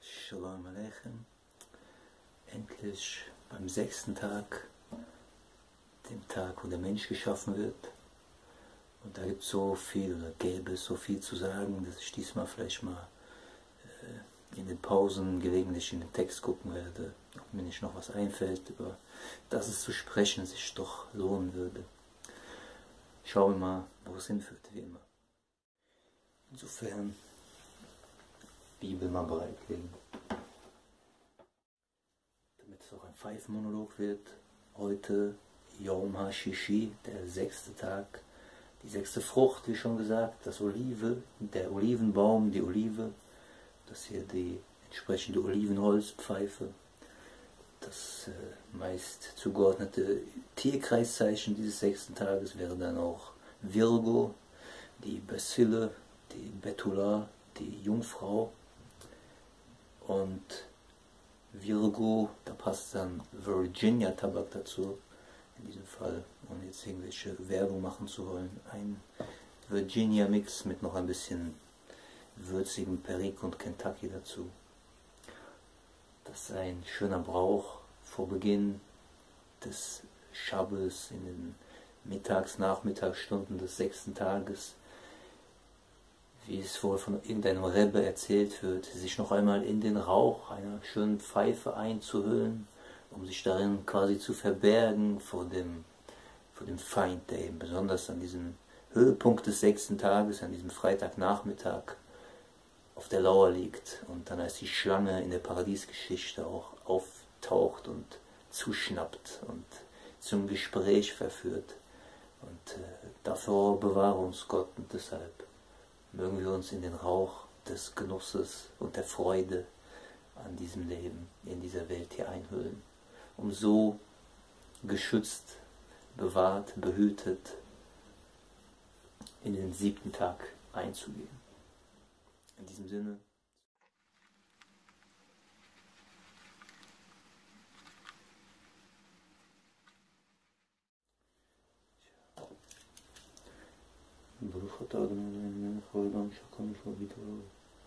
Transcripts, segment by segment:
Shalom Aleichem. Endlich beim 6. Tag, dem Tag, wo der Mensch geschaffen wird. Und da gibt es so viel, oder gäbe es so viel zu sagen, dass ich diesmal vielleicht mal in den Pausen gelegentlich in den Text gucken werde, ob mir nicht noch was einfällt, über das es zu sprechen sich doch lohnen würde. Schauen wir mal, wo es hinführt, wie immer. Insofern, Bibel mal bereitlegen. Damit es auch ein Pfeifmonolog wird, heute Yom HaShishi, der 6. Tag, die 6. Frucht, wie schon gesagt, das Olive, der Olivenbaum, die Olive, das hier die entsprechende Olivenholzpfeife, das meist zugeordnete Tierkreiszeichen dieses 6. Tages wäre dann auch Virgo, die Bacille, die Betula, die Jungfrau, und Virgo, da passt dann Virginia Tabak dazu, in diesem Fall, ohne jetzt irgendwelche Werbung machen zu wollen, ein Virginia Mix mit noch ein bisschen würzigem Perique und Kentucky dazu. Das ist ein schöner Brauch vor Beginn des Schabbes in den Nachmittagsstunden des 6. Tages, wie es wohl von irgendeinem Rebbe erzählt wird, sich noch einmal in den Rauch einer schönen Pfeife einzuhüllen, um sich darin quasi zu verbergen vor dem Feind, der eben besonders an diesem Höhepunkt des 6. Tages, an diesem Freitagnachmittag, auf der Lauer liegt und dann als die Schlange in der Paradiesgeschichte auch auftaucht und zuschnappt und zum Gespräch verführt. Und dafür bewahre uns Gott, und deshalb mögen wir uns in den Rauch des Genusses und der Freude an diesem Leben, in dieser Welt hier einhüllen, um so geschützt, bewahrt, behütet in den 7. Tag einzugehen. In diesem Sinne. ברוך אתה ה' אלוהינו מלך העולם שהכל נברא בדברו.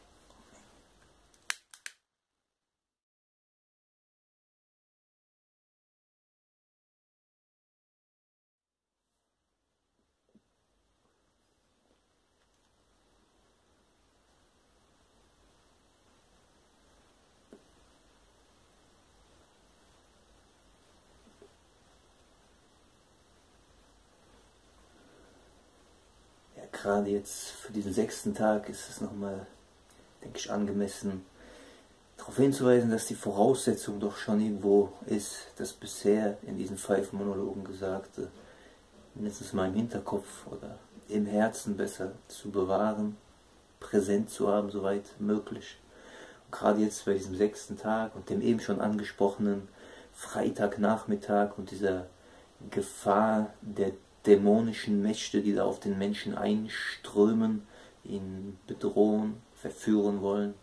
Gerade jetzt für diesen 6. Tag ist es nochmal, denke ich, angemessen, darauf hinzuweisen, dass die Voraussetzung doch schon irgendwo ist, das bisher in diesen Pfeifmonologen Gesagte mindestens mal im Hinterkopf oder im Herzen besser zu bewahren, präsent zu haben, soweit möglich. Und gerade jetzt bei diesem 6. Tag und dem eben schon angesprochenen Freitagnachmittag und dieser Gefahr der dämonischen Mächte, die da auf den Menschen einströmen, ihn bedrohen, verführen wollen.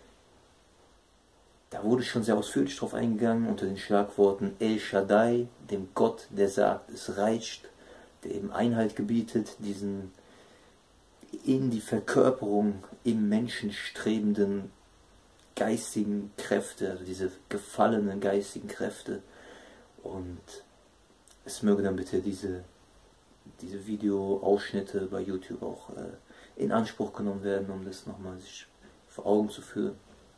Da wurde schon sehr ausführlich darauf eingegangen unter den Schlagworten El Shaddai, dem Gott, der sagt, es reicht, der eben Einhalt gebietet, diesen in die Verkörperung im Menschen strebenden geistigen Kräfte, also diese gefallenen geistigen Kräfte. Und es möge dann bitte diese Videoausschnitte bei YouTube auch in Anspruch genommen werden, um das nochmal sich vor Augen zu führen.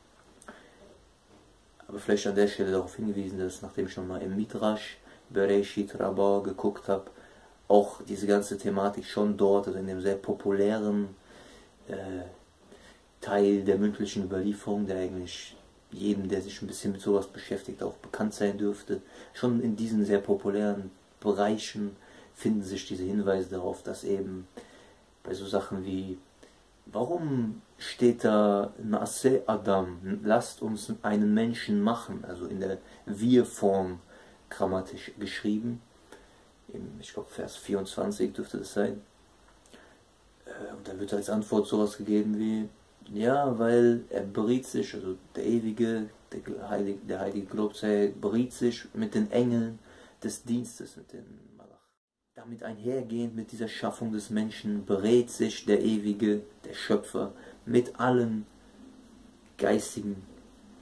Aber vielleicht an der Stelle darauf hingewiesen, dass nachdem ich nochmal im Midrash Bereshit Rabbah geguckt habe, auch diese ganze Thematik schon dort, also in dem sehr populären Teil der mündlichen Überlieferung, der eigentlich jedem, der sich ein bisschen mit sowas beschäftigt, auch bekannt sein dürfte, schon in diesen sehr populären Bereichen finden sich diese Hinweise darauf, dass eben bei so Sachen wie, warum steht da Na'aseh Adam, lasst uns einen Menschen machen, also in der Wir-Form grammatisch geschrieben, ich glaube Vers 24 dürfte das sein, und da wird als Antwort sowas gegeben wie, ja, weil er beriet sich, also der Ewige, der heilige Gelobt sei, beriet sich mit den Engeln des Dienstes, mit den damit einhergehend mit dieser Schaffung des Menschen berät sich der Ewige, der Schöpfer, mit allen geistigen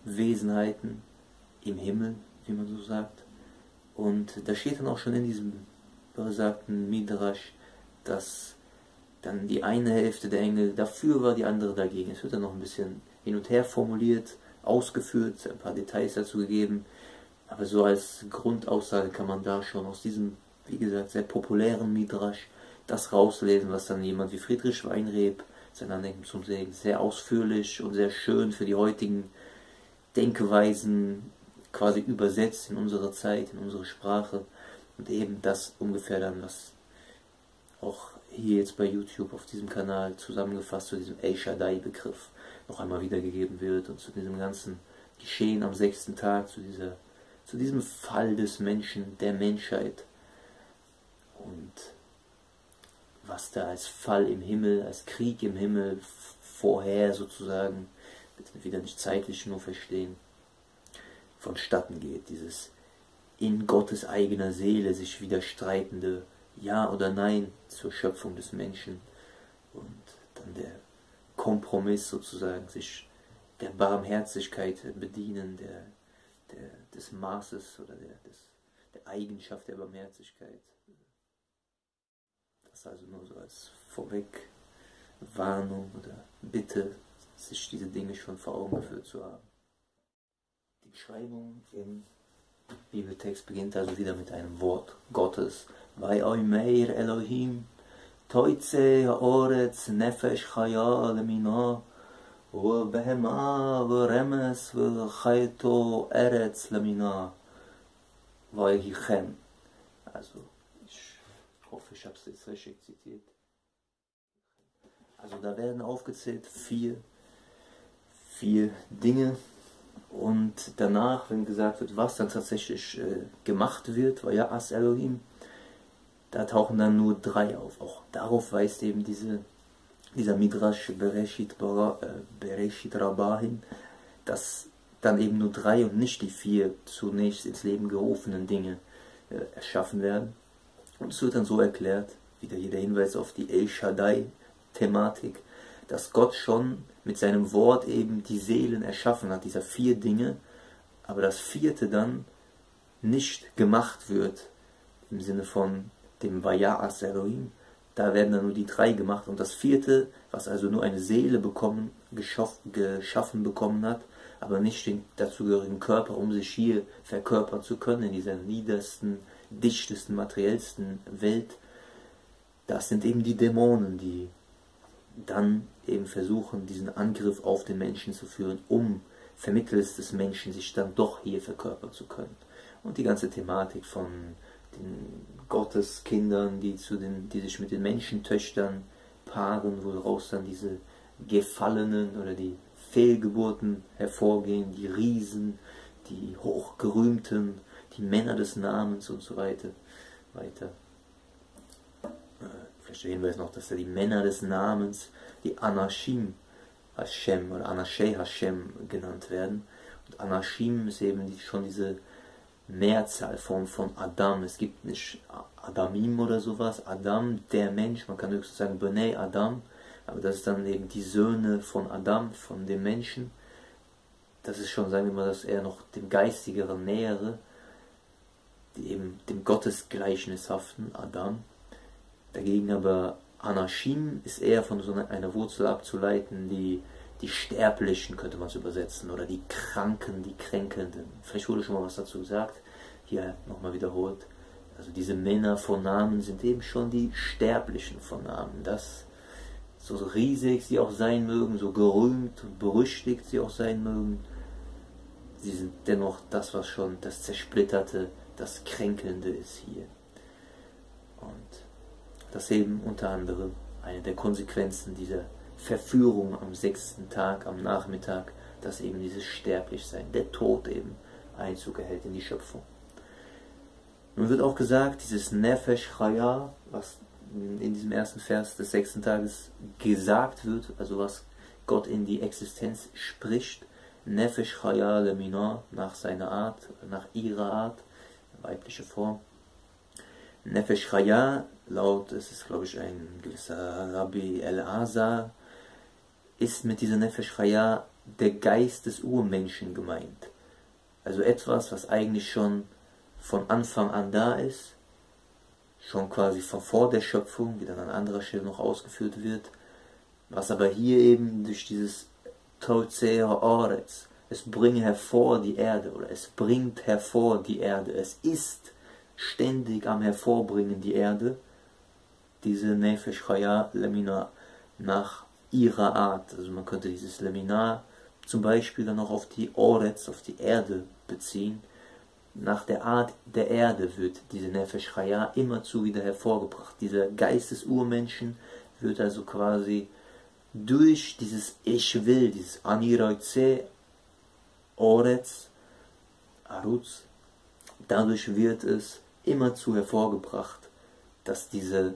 Wesenheiten im Himmel, wie man so sagt. Und da steht dann auch schon in diesem besagten Midrash, dass dann die eine Hälfte der Engel dafür war, die andere dagegen. Es wird dann noch ein bisschen hin und her formuliert, ausgeführt, ein paar Details dazu gegeben. Aber so als Grundaussage kann man da schon aus diesem, wie gesagt, sehr populären Midrash das rauslesen, was dann jemand wie Friedrich Weinreb, sein Andenken zum Segen, sehr ausführlich und sehr schön für die heutigen Denkweisen quasi übersetzt in unsere Zeit, in unsere Sprache. Und eben das ungefähr dann, was auch hier jetzt bei YouTube auf diesem Kanal zusammengefasst zu diesem El Shaddai-Begriff noch einmal wiedergegeben wird und zu diesem ganzen Geschehen am 6. Tag, zu diesem Fall des Menschen, der Menschheit und was da als Fall im Himmel, als Krieg im Himmel vorher sozusagen, bitte wieder nicht zeitlich nur verstehen, vonstatten geht, dieses in Gottes eigener Seele sich widerstreitende Ja oder Nein zur Schöpfung des Menschen und dann der Kompromiss sozusagen, sich der Barmherzigkeit bedienen, des Maßes oder der Eigenschaft der Barmherzigkeit. Das also nur so als Vorwegwarnung oder Bitte, sich diese Dinge schon vor Augen geführt zu haben. Die Beschreibung im Bibeltext beginnt also wieder mit einem Wort Gottes. Vayomer Elohim, Toitze ha'oretz nefesh chaya lemina, ובהמה ורמס וחייתו ארץ למינה ויהיכם. Also, ich hoffe, ich habe es jetzt richtig zitiert. Also da werden aufgezählt vier Dinge und danach, wenn gesagt wird, was dann tatsächlich gemacht wird, war ja As Elohim, da tauchen dann nur 3 auf. Auch darauf weist eben dieser Midrash Bereshit Rabbah hin, dass dann eben nur 3 und nicht die 4 zunächst ins Leben gerufenen Dinge erschaffen werden. Und es wird dann so erklärt, wieder hier der Hinweis auf die El Shaddai-Thematik, dass Gott schon mit seinem Wort eben die Seelen erschaffen hat, dieser 4 Dinge, aber das 4. dann nicht gemacht wird, im Sinne von dem Vaya'as Elohim. Da werden dann nur die 3 gemacht und das 4., was also nur eine Seele geschaffen bekommen hat, aber nicht den dazugehörigen Körper, um sich hier verkörpern zu können, in dieser niedersten, dichtesten, materiellsten Welt, das sind eben die Dämonen, die dann eben versuchen, diesen Angriff auf den Menschen zu führen, um vermittels des Menschen sich dann doch hier verkörpern zu können. Und die ganze Thematik von den Gotteskindern, die sich mit den Menschentöchtern paaren, woraus dann diese Gefallenen oder die Fehlgeburten hervorgehen, die Riesen, die Hochgerühmten, die Männer des Namens und so weiter. Vielleicht der Hinweis noch, dass da die Männer des Namens, die Anashim Hashem oder Anashei Hashem genannt werden. Und Anashim ist eben schon diese Mehrzahlform von Adam. Es gibt nicht Adamim oder sowas. Adam, der Mensch, man kann höchstens sagen Bnei Adam, aber das ist dann eben die Söhne von Adam, von dem Menschen. Das ist schon, sagen wir mal, dass er noch dem Geistigeren nähere, die eben dem Gottesgleichnishaften Adam. Dagegen aber Anashim ist eher von so einer Wurzel abzuleiten, die Sterblichen könnte man es übersetzen, oder die Kranken, die Kränkelnden. Vielleicht wurde schon mal was dazu gesagt, hier nochmal wiederholt. Also diese Männer von Namen sind eben schon die Sterblichen von Namen. Das, so riesig sie auch sein mögen, so gerühmt und berüchtigt sie auch sein mögen, sie sind dennoch das, was schon das Zersplitterte, das Kränkelnde ist hier. Und das eben unter anderem eine der Konsequenzen dieser Verführung am 6. Tag, am Nachmittag, dass eben dieses Sterblichsein, der Tod eben Einzug erhält in die Schöpfung. Nun wird auch gesagt, dieses Nefesh Chaya, was in diesem ersten Vers des 6. Tages gesagt wird, also was Gott in die Existenz spricht, Nefesh Chaya Lemina, nach seiner Art, nach ihrer Art, weibliche Form. Nefesh Chaya, laut, es ist glaube ich ein gewisser Rabbi El-Azar, ist mit dieser Nefesh Chaya der Geist des Urmenschen gemeint. Also etwas, was eigentlich schon von Anfang an da ist, schon quasi von vor der Schöpfung, die dann an anderer Stelle noch ausgeführt wird, was aber hier eben durch dieses Tolzea Oretz, es bringe hervor die Erde, oder es bringt hervor die Erde, es ist ständig am Hervorbringen die Erde, diese Nefesh Chaya Lemina, nach ihrer Art. Also man könnte dieses Lemina zum Beispiel dann auch auf die Oretz, auf die Erde beziehen. Nach der Art der Erde wird diese Nefesh Chaya immerzu wieder hervorgebracht. Dieser Geist des Urmenschen wird also quasi durch dieses Ich will, dieses Aniroize Oretz, Arutz, dadurch wird es immerzu hervorgebracht, dass dieser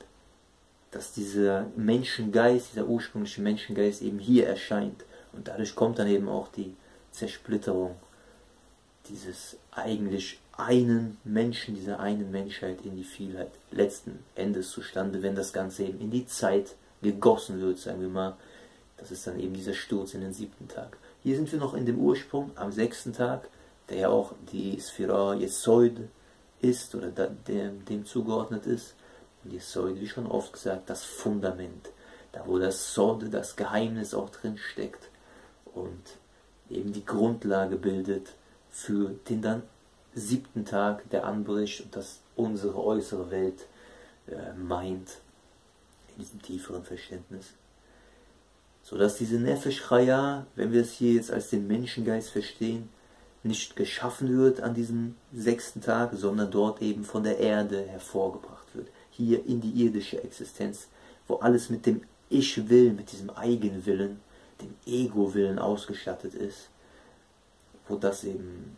Menschengeist, dieser ursprüngliche Menschengeist eben hier erscheint. Und dadurch kommt dann eben auch die Zersplitterung dieses eigentlich einen Menschen, dieser einen Menschheit in die Vielheit letzten Endes zustande, wenn das Ganze eben in die Zeit gegossen wird, sagen wir mal. Das ist dann eben dieser Sturz in den 7. Tag. Hier sind wir noch in dem Ursprung, am 6. Tag, der ja auch die Sphira Yesoid ist, oder dem zugeordnet ist. Und Yesoid, wie schon oft gesagt, das Fundament, da wo das Sod, das Geheimnis auch drin steckt und eben die Grundlage bildet für den dann 7. Tag, der anbricht und das unsere äußere Welt meint, in diesem tieferen Verständnis. Sodass diese Nefesh Chaya, wenn wir es hier jetzt als den Menschengeist verstehen, nicht geschaffen wird an diesem 6. Tag, sondern dort eben von der Erde hervorgebracht wird. Hier in die irdische Existenz, wo alles mit dem Ich will, mit diesem Eigenwillen, dem Ego-Willen ausgestattet ist, wo das eben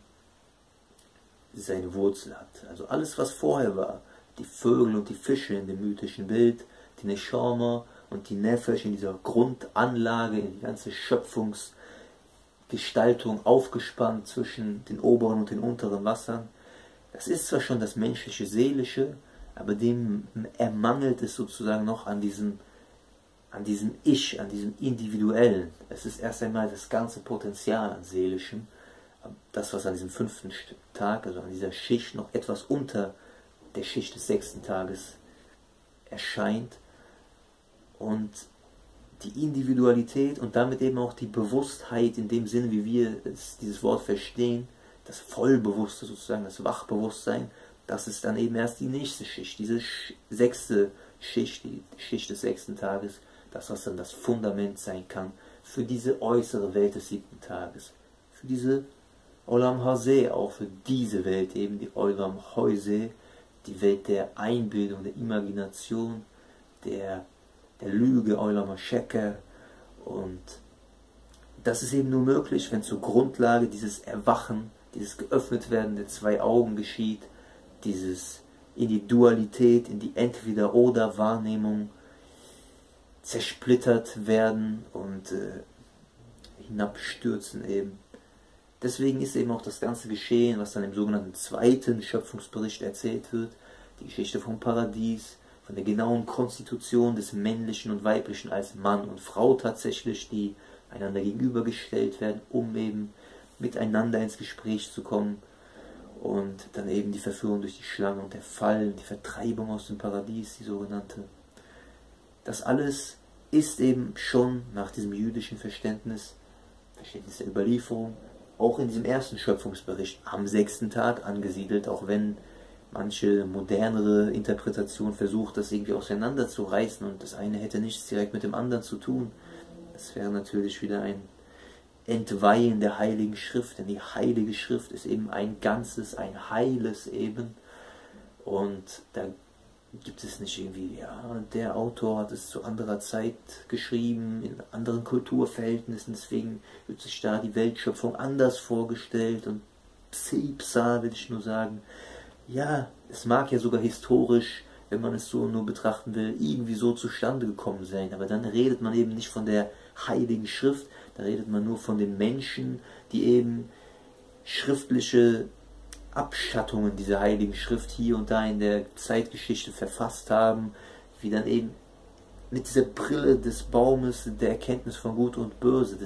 seine Wurzel hat. Also alles, was vorher war, die Vögel und die Fische in dem mythischen Bild, die Neshama und die Nefesh in dieser Grundanlage, in die ganze Schöpfungsgestaltung aufgespannt zwischen den oberen und den unteren Wassern. Das ist zwar schon das menschliche Seelische, aber dem ermangelt es sozusagen noch an diesem Ich, an diesem Individuellen. Es ist erst einmal das ganze Potenzial an Seelischem, das, was an diesem 5. Tag, also an dieser Schicht noch etwas unter der Schicht des 6. Tages erscheint. Und die Individualität und damit eben auch die Bewusstheit in dem Sinne, wie wir dieses Wort verstehen, das Vollbewusste sozusagen, das Wachbewusstsein, das ist dann eben erst die nächste Schicht, diese 6. Schicht, die Schicht des 6. Tages, das, was dann das Fundament sein kann für diese äußere Welt des 7. Tages, für diese Olam Hazeh, auch für diese Welt eben, die Olam Hoise, die Welt der Einbildung, der Imagination, der Lüge, Olam HaSheker. Und das ist eben nur möglich, wenn zur Grundlage dieses Erwachen, dieses Geöffnetwerden der 2 Augen geschieht, dieses in die Dualität, in die Entweder-Oder-Wahrnehmung zersplittert werden und hinabstürzen eben. Deswegen ist eben auch das ganze Geschehen, was dann im sogenannten 2. Schöpfungsbericht erzählt wird, die Geschichte vom Paradies, von der genauen Konstitution des Männlichen und Weiblichen als Mann und Frau tatsächlich, die einander gegenübergestellt werden, um eben miteinander ins Gespräch zu kommen. Und dann eben die Verführung durch die Schlange und der Fall, die Vertreibung aus dem Paradies, die sogenannte. Das alles ist eben schon nach diesem jüdischen Verständnis der Überlieferung, auch in diesem 1. Schöpfungsbericht am 6. Tag angesiedelt, auch wenn manche modernere Interpretation versucht, das irgendwie auseinanderzureißen und das eine hätte nichts direkt mit dem anderen zu tun. Das wäre natürlich wieder ein Entweihen der Heiligen Schrift, denn die Heilige Schrift ist eben ein Ganzes, ein Heiles eben. Und da gibt es nicht irgendwie, ja, der Autor hat es zu anderer Zeit geschrieben, in anderen Kulturverhältnissen, deswegen wird sich da die Weltschöpfung anders vorgestellt und Psa, will ich nur sagen. Ja, es mag ja sogar historisch, wenn man es so nur betrachten will, irgendwie so zustande gekommen sein, aber dann redet man eben nicht von der Heiligen Schrift, da redet man nur von den Menschen, die eben schriftliche Abschattungen dieser Heiligen Schrift hier und da in der Zeitgeschichte verfasst haben, wie dann eben mit dieser Brille des Baumes der Erkenntnis von Gut und Böse, des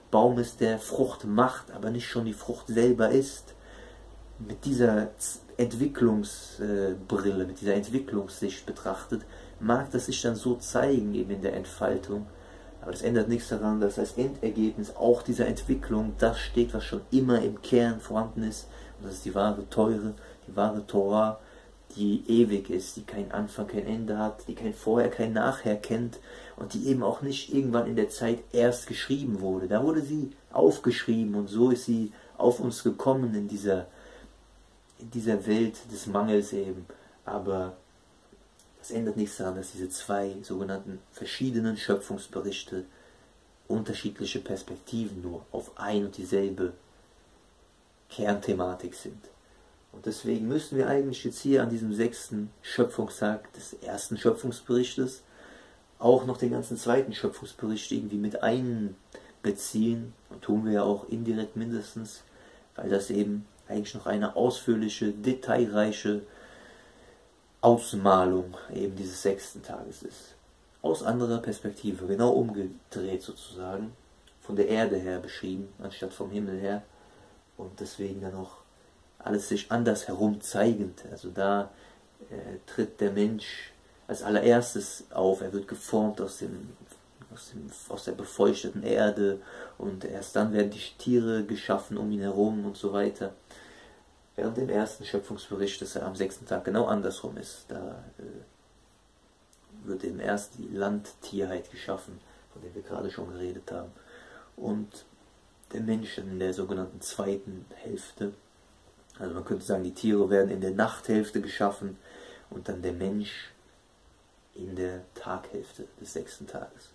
Baum ist, der Frucht macht, aber nicht schon die Frucht selber ist. Mit dieser Entwicklungsbrille, mit dieser Entwicklungssicht betrachtet, mag das sich dann so zeigen, eben in der Entfaltung. Aber das ändert nichts daran, dass als Endergebnis auch dieser Entwicklung das steht, was schon immer im Kern vorhanden ist. Und das ist die wahre Teure, die wahre Torah, die ewig ist, die keinen Anfang, kein Ende hat, die kein Vorher, kein Nachher kennt und die eben auch nicht irgendwann in der Zeit erst geschrieben wurde. Da wurde sie aufgeschrieben und so ist sie auf uns gekommen in dieser Welt des Mangels eben. Aber das ändert nichts daran, dass diese zwei sogenannten verschiedenen Schöpfungsberichte unterschiedliche Perspektiven nur auf ein und dieselbe Kernthematik sind. Und deswegen müssen wir eigentlich jetzt hier an diesem 6. Schöpfungstag des ersten Schöpfungsberichtes auch noch den ganzen zweiten Schöpfungsbericht irgendwie mit einbeziehen. Und tun wir ja auch indirekt mindestens, weil das eben eigentlich noch eine ausführliche, detailreiche Ausmalung eben dieses 6. Tages ist. Aus anderer Perspektive, genau umgedreht sozusagen, von der Erde her beschrieben, anstatt vom Himmel her. Und deswegen dann auch alles sich anders herum zeigend. Also da tritt der Mensch als allererstes auf, er wird geformt aus der befeuchteten Erde und erst dann werden die Tiere geschaffen um ihn herum und so weiter. Während im ersten Schöpfungsbericht, dass er am 6. Tag genau andersrum ist. Da wird eben erst die Landtierheit geschaffen, von der wir gerade schon geredet haben. Und der Mensch in der sogenannten zweiten Hälfte. Also man könnte sagen, die Tiere werden in der Nachthälfte geschaffen und dann der Mensch in der Taghälfte des 6. Tages.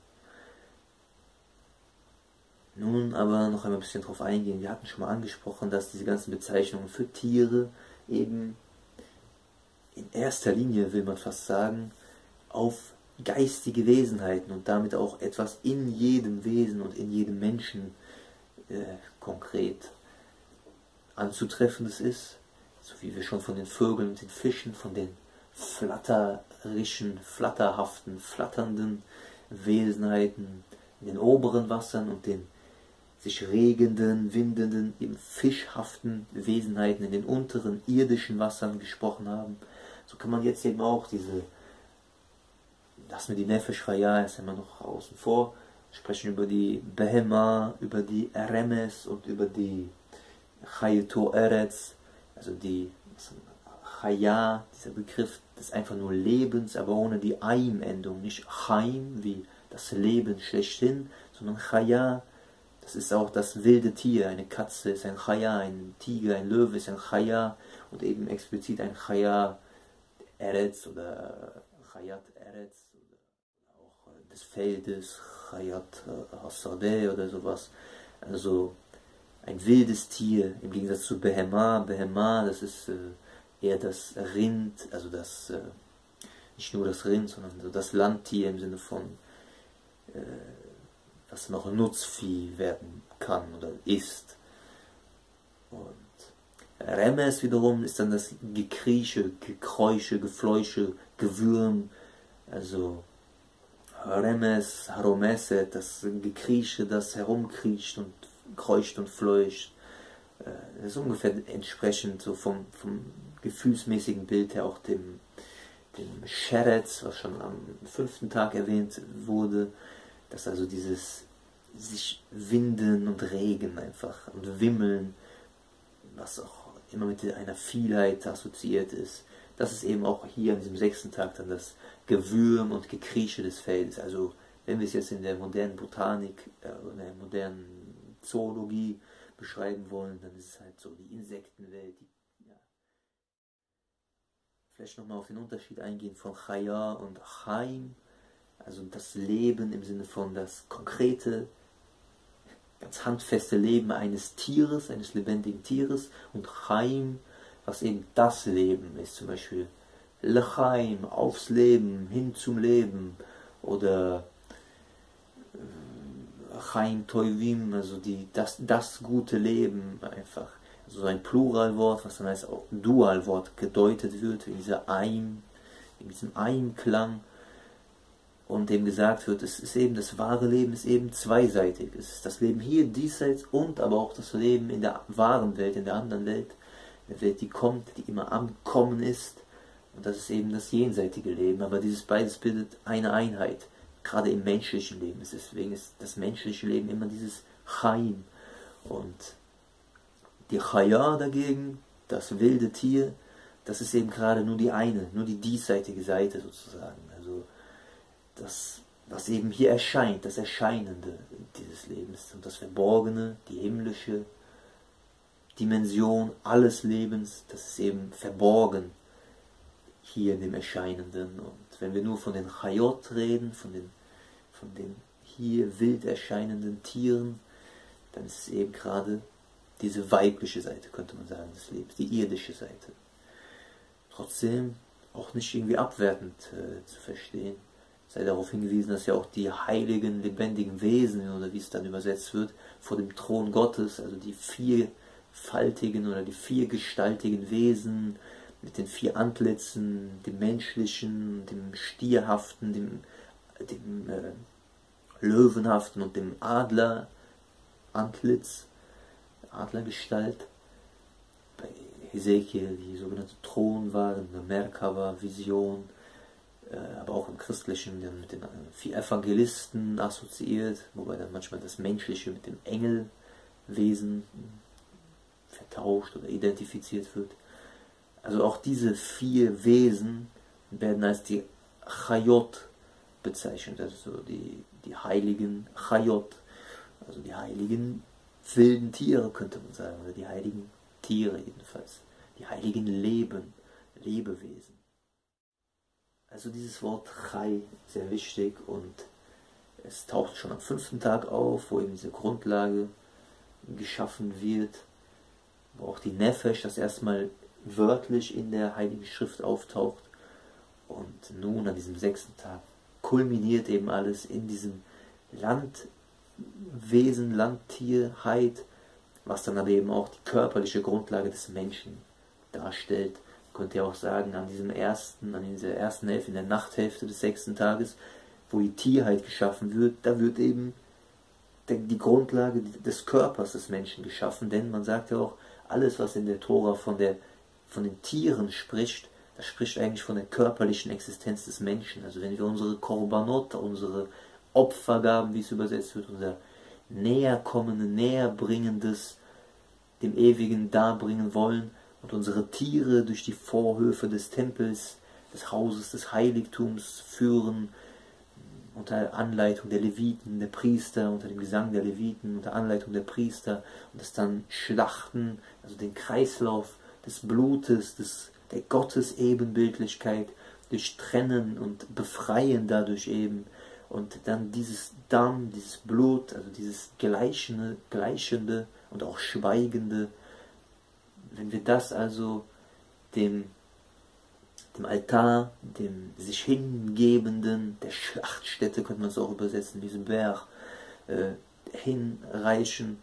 Nun aber noch einmal ein bisschen drauf eingehen. Wir hatten schon mal angesprochen, dass diese ganzen Bezeichnungen für Tiere eben in erster Linie, will man fast sagen, auf geistige Wesenheiten und damit auch etwas in jedem Wesen und in jedem Menschen konkret anzutreffendes ist, so wie wir schon von den Vögeln und den Fischen, von den flatterischen, flatterhaften, flatternden Wesenheiten in den oberen Wassern und den sich regenden, windenden, eben fischhaften Wesenheiten in den unteren irdischen Wassern gesprochen haben. So kann man jetzt eben auch lassen wir die Nefesh Chaya ist immer noch außen vor, sprechen über die Behema, über die Remes und über die Chayeto Eretz, also die Chaya, dieser Begriff des einfach nur Lebens, aber ohne die Aim-Endung, nicht Chaim wie das Leben schlechthin, sondern Chaya, das ist auch das wilde Tier, eine Katze ist ein Chaya, ein Tiger, ein Löwe ist ein Chaya und eben explizit ein Chaya Eretz oder Chayat Eretz oder auch des Feldes, Chayat Hasadeh oder sowas, also ein wildes Tier, im Gegensatz zu Behema. Behema, das ist eher das Rind, also das, nicht nur das Rind, sondern das Landtier im Sinne von, was noch Nutzvieh werden kann oder ist. Und Remes wiederum ist dann das Gekrieche, Gekräusche, Gefleusche, Gewürm, also Remes, Haromeset, das Gekrieche, das herumkriecht und kreucht und fleucht. Das ist ungefähr entsprechend so vom gefühlsmäßigen Bild her auch dem Sheretz, was schon am 5. Tag erwähnt wurde, dass also dieses sich winden und regen einfach und wimmeln, was auch immer mit einer Vielheit assoziiert ist, das ist eben auch hier an diesem 6. Tag dann das Gewürm und Gekrieche des Feldes. Also wenn wir es jetzt in der modernen Botanik, in der modernen Zoologie beschreiben wollen, dann ist es halt so die Insektenwelt. Vielleicht nochmal auf den Unterschied eingehen von Chaya und Chaim, also das Leben im Sinne von das konkrete, ganz handfeste Leben eines Tieres, eines lebendigen Tieres, und Chaim, was eben das Leben ist, zum Beispiel Lechaim, aufs Leben, hin zum Leben, oder Chaim Toivim, also das gute Leben einfach. Also so ein Pluralwort, was dann als auch Dualwort gedeutet wird, in diesem Eim-Klang. und dem gesagt wird, es ist eben, das wahre Leben ist eben zweiseitig. Es ist das Leben hier diesseits und aber auch das Leben in der wahren Welt, in der anderen Welt, eine Welt, die kommt, die immer am Kommen ist. Und das ist eben das jenseitige Leben. Aber dieses beides bildet eine Einheit. Gerade im menschlichen Leben. Deswegen ist das menschliche Leben immer dieses Chaim. Und die Chaya dagegen, das wilde Tier, das ist eben gerade nur die eine, nur die diesseitige Seite sozusagen. Also das, was eben hier erscheint, das Erscheinende dieses Lebens. Und das Verborgene, die himmlische Dimension alles Lebens, das ist eben verborgen hier in dem Erscheinenden. Und wenn wir nur von den Chayot reden, von den hier wild erscheinenden Tieren, dann ist es eben gerade diese weibliche Seite, könnte man sagen, des Lebens, die irdische Seite. Trotzdem auch nicht irgendwie abwertend zu verstehen. Sei darauf hingewiesen, dass ja auch die heiligen, lebendigen Wesen, oder wie es dann übersetzt wird, vor dem Thron Gottes, also die vierfaltigen oder die viergestaltigen Wesen mit den vier Antlitzen, dem menschlichen, dem stierhaften, dem löwenhaften und dem Adlerantlitz, Adlergestalt, bei Hesekiel die sogenannte Thronwahl, eine Merkava-Vision, aber auch im Christlichen mit den 4 Evangelisten assoziiert, wobei dann manchmal das Menschliche mit dem Engelwesen vertauscht oder identifiziert wird. Also auch diese 4 Wesen werden als die Chayot bezeichnet, also die heiligen Chayot, also die heiligen wilden Tiere, könnte man sagen, oder die heiligen Tiere jedenfalls, die heiligen Lebewesen. Also dieses Wort Chai, sehr wichtig, und es taucht schon am 5. Tag auf, wo eben diese Grundlage geschaffen wird, wo auch die Nefesh das erstmal wörtlich in der Heiligen Schrift auftaucht. Und nun an diesem 6. Tag kulminiert eben alles in diesem Landwesen, Landtierheit, was dann aber eben auch die körperliche Grundlage des Menschen darstellt. Man könnte ja auch sagen, an dieser ersten Hälfte, in der Nachthälfte des 6. Tages, wo die Tierheit geschaffen wird, da wird eben die Grundlage des Körpers des Menschen geschaffen, denn man sagt ja auch, alles, was in der Tora von den Tieren spricht, das spricht eigentlich von der körperlichen Existenz des Menschen. Also wenn wir unsere Korbanot, unsere Opfergaben, wie es übersetzt wird, unser Näherbringendes dem Ewigen darbringen wollen und unsere Tiere durch die Vorhöfe des Tempels, des Hauses des Heiligtums führen, unter Anleitung der Leviten, der Priester, unter dem Gesang der Leviten, unter Anleitung der Priester, und das dann schlachten, also den Kreislauf des Blutes, der Gottesebenbildlichkeit durchtrennen und befreien dadurch eben, und dann dieses Damm, dieses Blut, also dieses Gleichende und auch Schweigende, wenn wir das also dem Altar, dem sich hingebenden, der Schlachtstätte, könnte man es auch übersetzen, diesem Berg, hinreichen,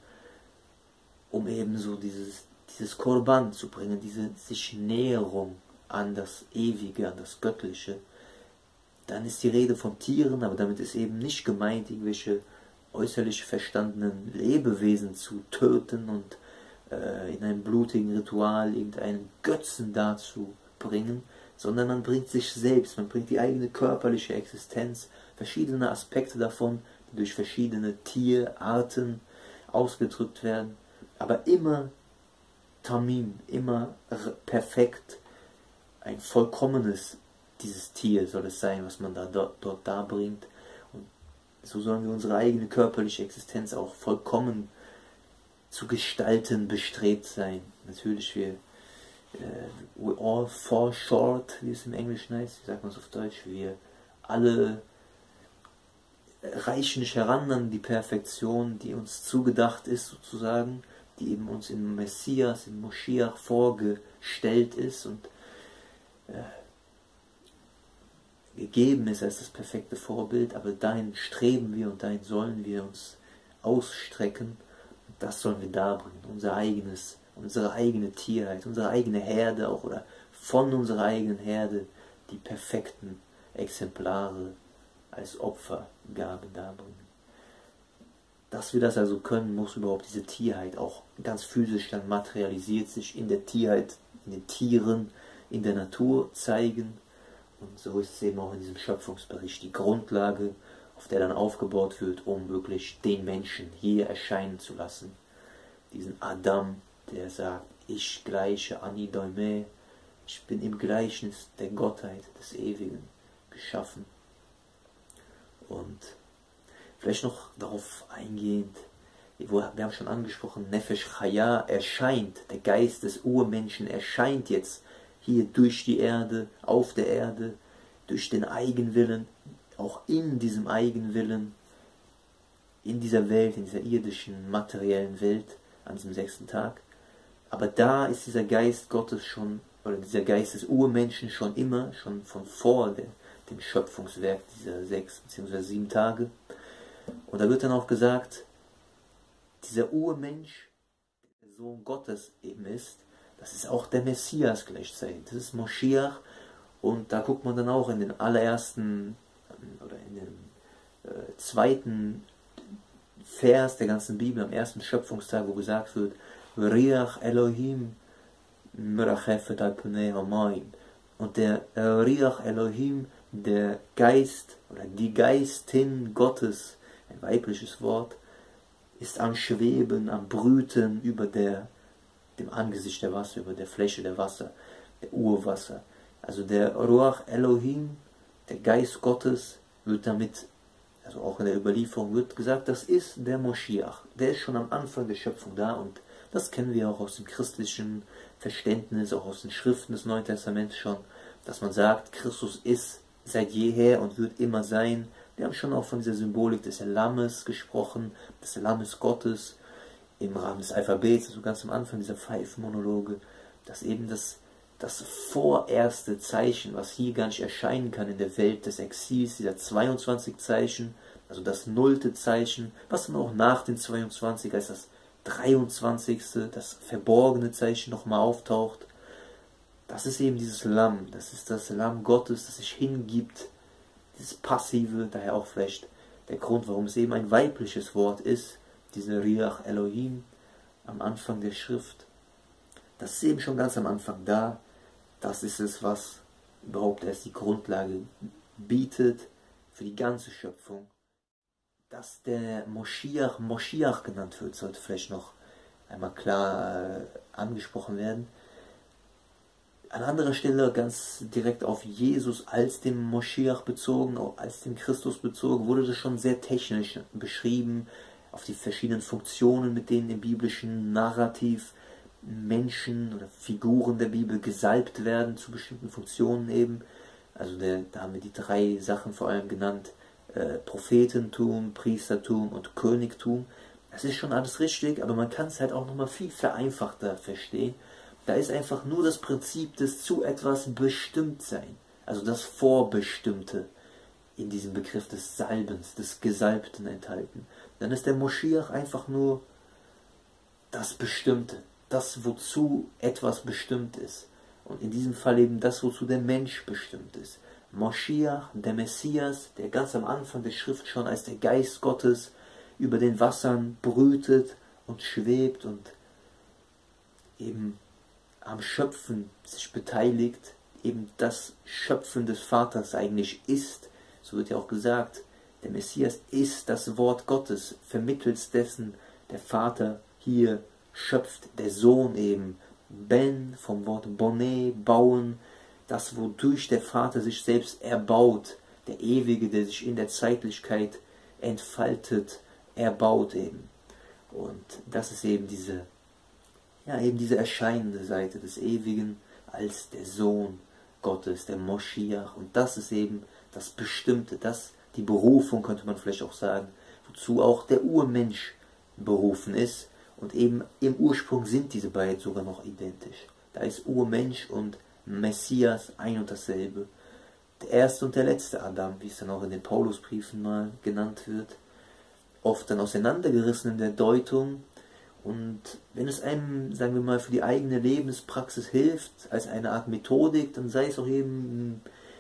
um eben so dieses Korban zu bringen, diese sich Näherung an das Ewige, an das Göttliche, dann ist die Rede von Tieren, aber damit ist eben nicht gemeint, irgendwelche äußerlich verstandenen Lebewesen zu töten und in einem blutigen Ritual irgendeinen Götzen darzubringen, sondern man bringt sich selbst, man bringt die eigene körperliche Existenz, verschiedene Aspekte davon, die durch verschiedene Tierarten ausgedrückt werden, aber immer Tamim, immer perfekt, ein vollkommenes, dieses Tier soll es sein, was man dort darbringt. Und so sollen wir unsere eigene körperliche Existenz auch vollkommen zu gestalten bestrebt sein. Natürlich, we all fall short, wie es im Englischen heißt, wie sagt man es auf Deutsch, wir alle reichen nicht heran an die Perfektion, die uns zugedacht ist sozusagen, die eben uns im Messias, im Moschiach vorgestellt ist und gegeben ist als das perfekte Vorbild, aber dahin streben wir und dahin sollen wir uns ausstrecken. Das sollen wir darbringen, unsere eigene Tierheit, unsere eigene Herde auch, oder von unserer eigenen Herde die perfekten Exemplare als Opfergabe darbringen. Dass wir das also können, muss überhaupt diese Tierheit auch ganz physisch dann materialisiert sich in der Tierheit, in den Tieren, in der Natur zeigen. Und so ist es eben auch in diesem Schöpfungsbericht die Grundlage, auf der dann aufgebaut wird, um wirklich den Menschen hier erscheinen zu lassen. Diesen Adam, der sagt, ich gleiche Ani Doime, ich bin im Gleichnis der Gottheit, des Ewigen, geschaffen. Und vielleicht noch darauf eingehend, wir haben schon angesprochen, Nefesh Chaya erscheint, der Geist des Urmenschen erscheint jetzt hier durch die Erde, auf der Erde, durch den Eigenwillen, auch in diesem Eigenwillen, in dieser Welt, in dieser irdischen, materiellen Welt, an diesem 6. Tag. Aber da ist dieser Geist Gottes schon, oder dieser Geist des Urmenschen schon immer, schon von vor dem Schöpfungswerk dieser 6 bzw. 7 Tage. Und da wird dann auch gesagt, dieser Urmensch, der Sohn Gottes eben ist, das ist auch der Messias gleichzeitig. Das ist Moschiach. Und da guckt man dann auch in den allerersten oder in dem 2. Vers der ganzen Bibel, am 1. Schöpfungstag, wo gesagt wird, Riach Elohim merachefet al pnei hamayim. Und der Riach Elohim, der Geist oder die Geistin Gottes, ein weibliches Wort, ist am Schweben, am Brüten über dem Angesicht der Wasser, über der Fläche der Wasser, der Urwasser. Also der Ruach Elohim, der Geist Gottes, wird damit, also auch in der Überlieferung wird gesagt, das ist der Moschiach. Der ist schon am Anfang der Schöpfung da und das kennen wir auch aus dem christlichen Verständnis, auch aus den Schriften des Neuen Testaments schon, dass man sagt, Christus ist seit jeher und wird immer sein. Wir haben schon auch von dieser Symbolik des Lammes gesprochen, des Lammes Gottes im Rahmen des Alphabets, also ganz am Anfang dieser Pfeifmonologe, dass eben das vorerste Zeichen, was hier gar nicht erscheinen kann in der Welt des Exils, dieser 22 Zeichen, also das 0. Zeichen, was dann auch nach den 22 als das 23., das verborgene Zeichen nochmal auftaucht. Das ist eben dieses Lamm, das ist das Lamm Gottes, das sich hingibt, dieses Passive, daher auch vielleicht der Grund, warum es eben ein weibliches Wort ist, diese Riach Elohim am Anfang der Schrift. Das ist eben schon ganz am Anfang da. Das ist es, was überhaupt erst die Grundlage bietet für die ganze Schöpfung. Dass der Moschiach genannt wird, sollte vielleicht noch einmal klar angesprochen werden. An anderer Stelle ganz direkt auf Jesus als dem Moschiach bezogen, als dem Christus bezogen, wurde das schon sehr technisch beschrieben, auf die verschiedenen Funktionen, mit denen im biblischen Narrativ Menschen oder Figuren der Bibel gesalbt werden zu bestimmten Funktionen eben. Also da haben wir die 3 Sachen vor allem genannt, Prophetentum, Priestertum und Königtum. Das ist schon alles richtig, aber man kann es halt auch nochmal viel vereinfachter verstehen. Da ist einfach nur das Prinzip des zu etwas Bestimmtsein, also das Vorbestimmte in diesem Begriff des Salbens, des Gesalbten enthalten. Dann ist der Moschiach einfach nur das Bestimmte, das, wozu etwas bestimmt ist. Und in diesem Fall eben das, wozu der Mensch bestimmt ist. Moschiach, der Messias, der ganz am Anfang der Schrift schon als der Geist Gottes über den Wassern brütet und schwebt und eben am Schöpfen sich beteiligt, eben das Schöpfen des Vaters eigentlich ist. So wird ja auch gesagt, der Messias ist das Wort Gottes, vermittels dessen der Vater hier schöpft, der Sohn eben, Ben, vom Wort Bonne, bauen, das, wodurch der Vater sich selbst erbaut, der Ewige, der sich in der Zeitlichkeit entfaltet, erbaut eben. Und das ist eben diese erscheinende Seite des Ewigen als der Sohn Gottes, der Moschiach. Und das ist eben das Bestimmte, die Berufung, könnte man vielleicht auch sagen, wozu auch der Urmensch berufen ist. Und eben im Ursprung sind diese beiden sogar noch identisch. Da ist Urmensch und Messias ein und dasselbe. Der erste und der letzte Adam, wie es dann auch in den Paulusbriefen mal genannt wird, oft dann auseinandergerissen in der Deutung. Und wenn es einem, sagen wir mal, für die eigene Lebenspraxis hilft, als eine Art Methodik, dann sei es auch eben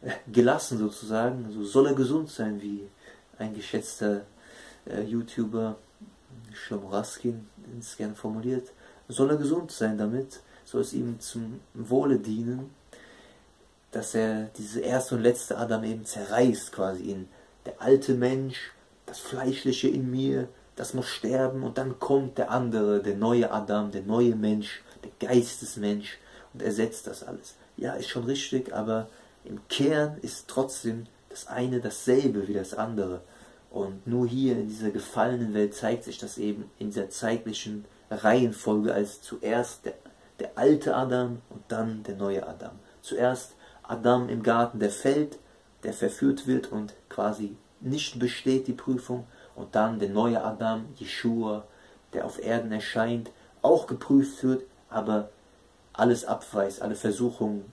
gelassen sozusagen, so soll er gesund sein, wie ein geschätzter YouTuber, Shlomo Raskin, es gerne formuliert, soll er gesund sein damit, soll es ihm zum Wohle dienen, dass er diese erste und letzte Adam eben zerreißt, quasi ihn. Der alte Mensch, das Fleischliche in mir, das muss sterben und dann kommt der andere, der neue Adam, der neue Mensch, der Geistesmensch und ersetzt das alles. Ja, ist schon richtig, aber im Kern ist trotzdem das eine dasselbe wie das andere. Und nur hier in dieser gefallenen Welt zeigt sich das eben in dieser zeitlichen Reihenfolge als zuerst der alte Adam und dann der neue Adam. Zuerst Adam im Garten, der fällt, der verführt wird und quasi nicht besteht die Prüfung. Und dann der neue Adam, Jeschua, der auf Erden erscheint, auch geprüft wird, aber alles abweist, alle Versuchungen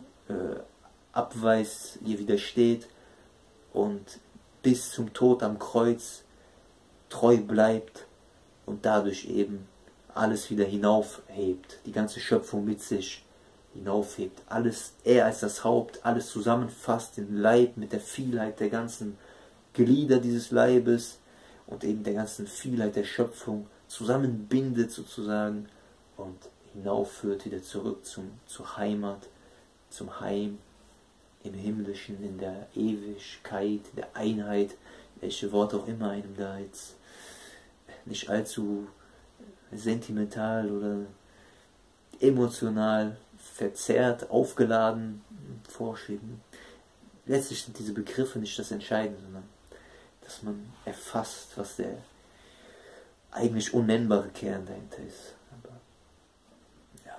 abweist, ihr widersteht und bis zum Tod am Kreuz treu bleibt und dadurch eben alles wieder hinaufhebt, die ganze Schöpfung mit sich hinaufhebt, alles, er als das Haupt, alles zusammenfasst, den Leib mit der Vielheit der ganzen Glieder dieses Leibes und eben der ganzen Vielheit der Schöpfung zusammenbindet sozusagen und hinaufführt wieder zurück zur Heimat, zum Heim, im Himmlischen, in der Ewigkeit, in der Einheit, welche Wort auch immer einem da jetzt nicht allzu sentimental oder emotional verzerrt, aufgeladen vorschieben. Letztlich sind diese Begriffe nicht das Entscheidende, sondern dass man erfasst, was der eigentlich unnennbare Kern dahinter ist. Aber ja,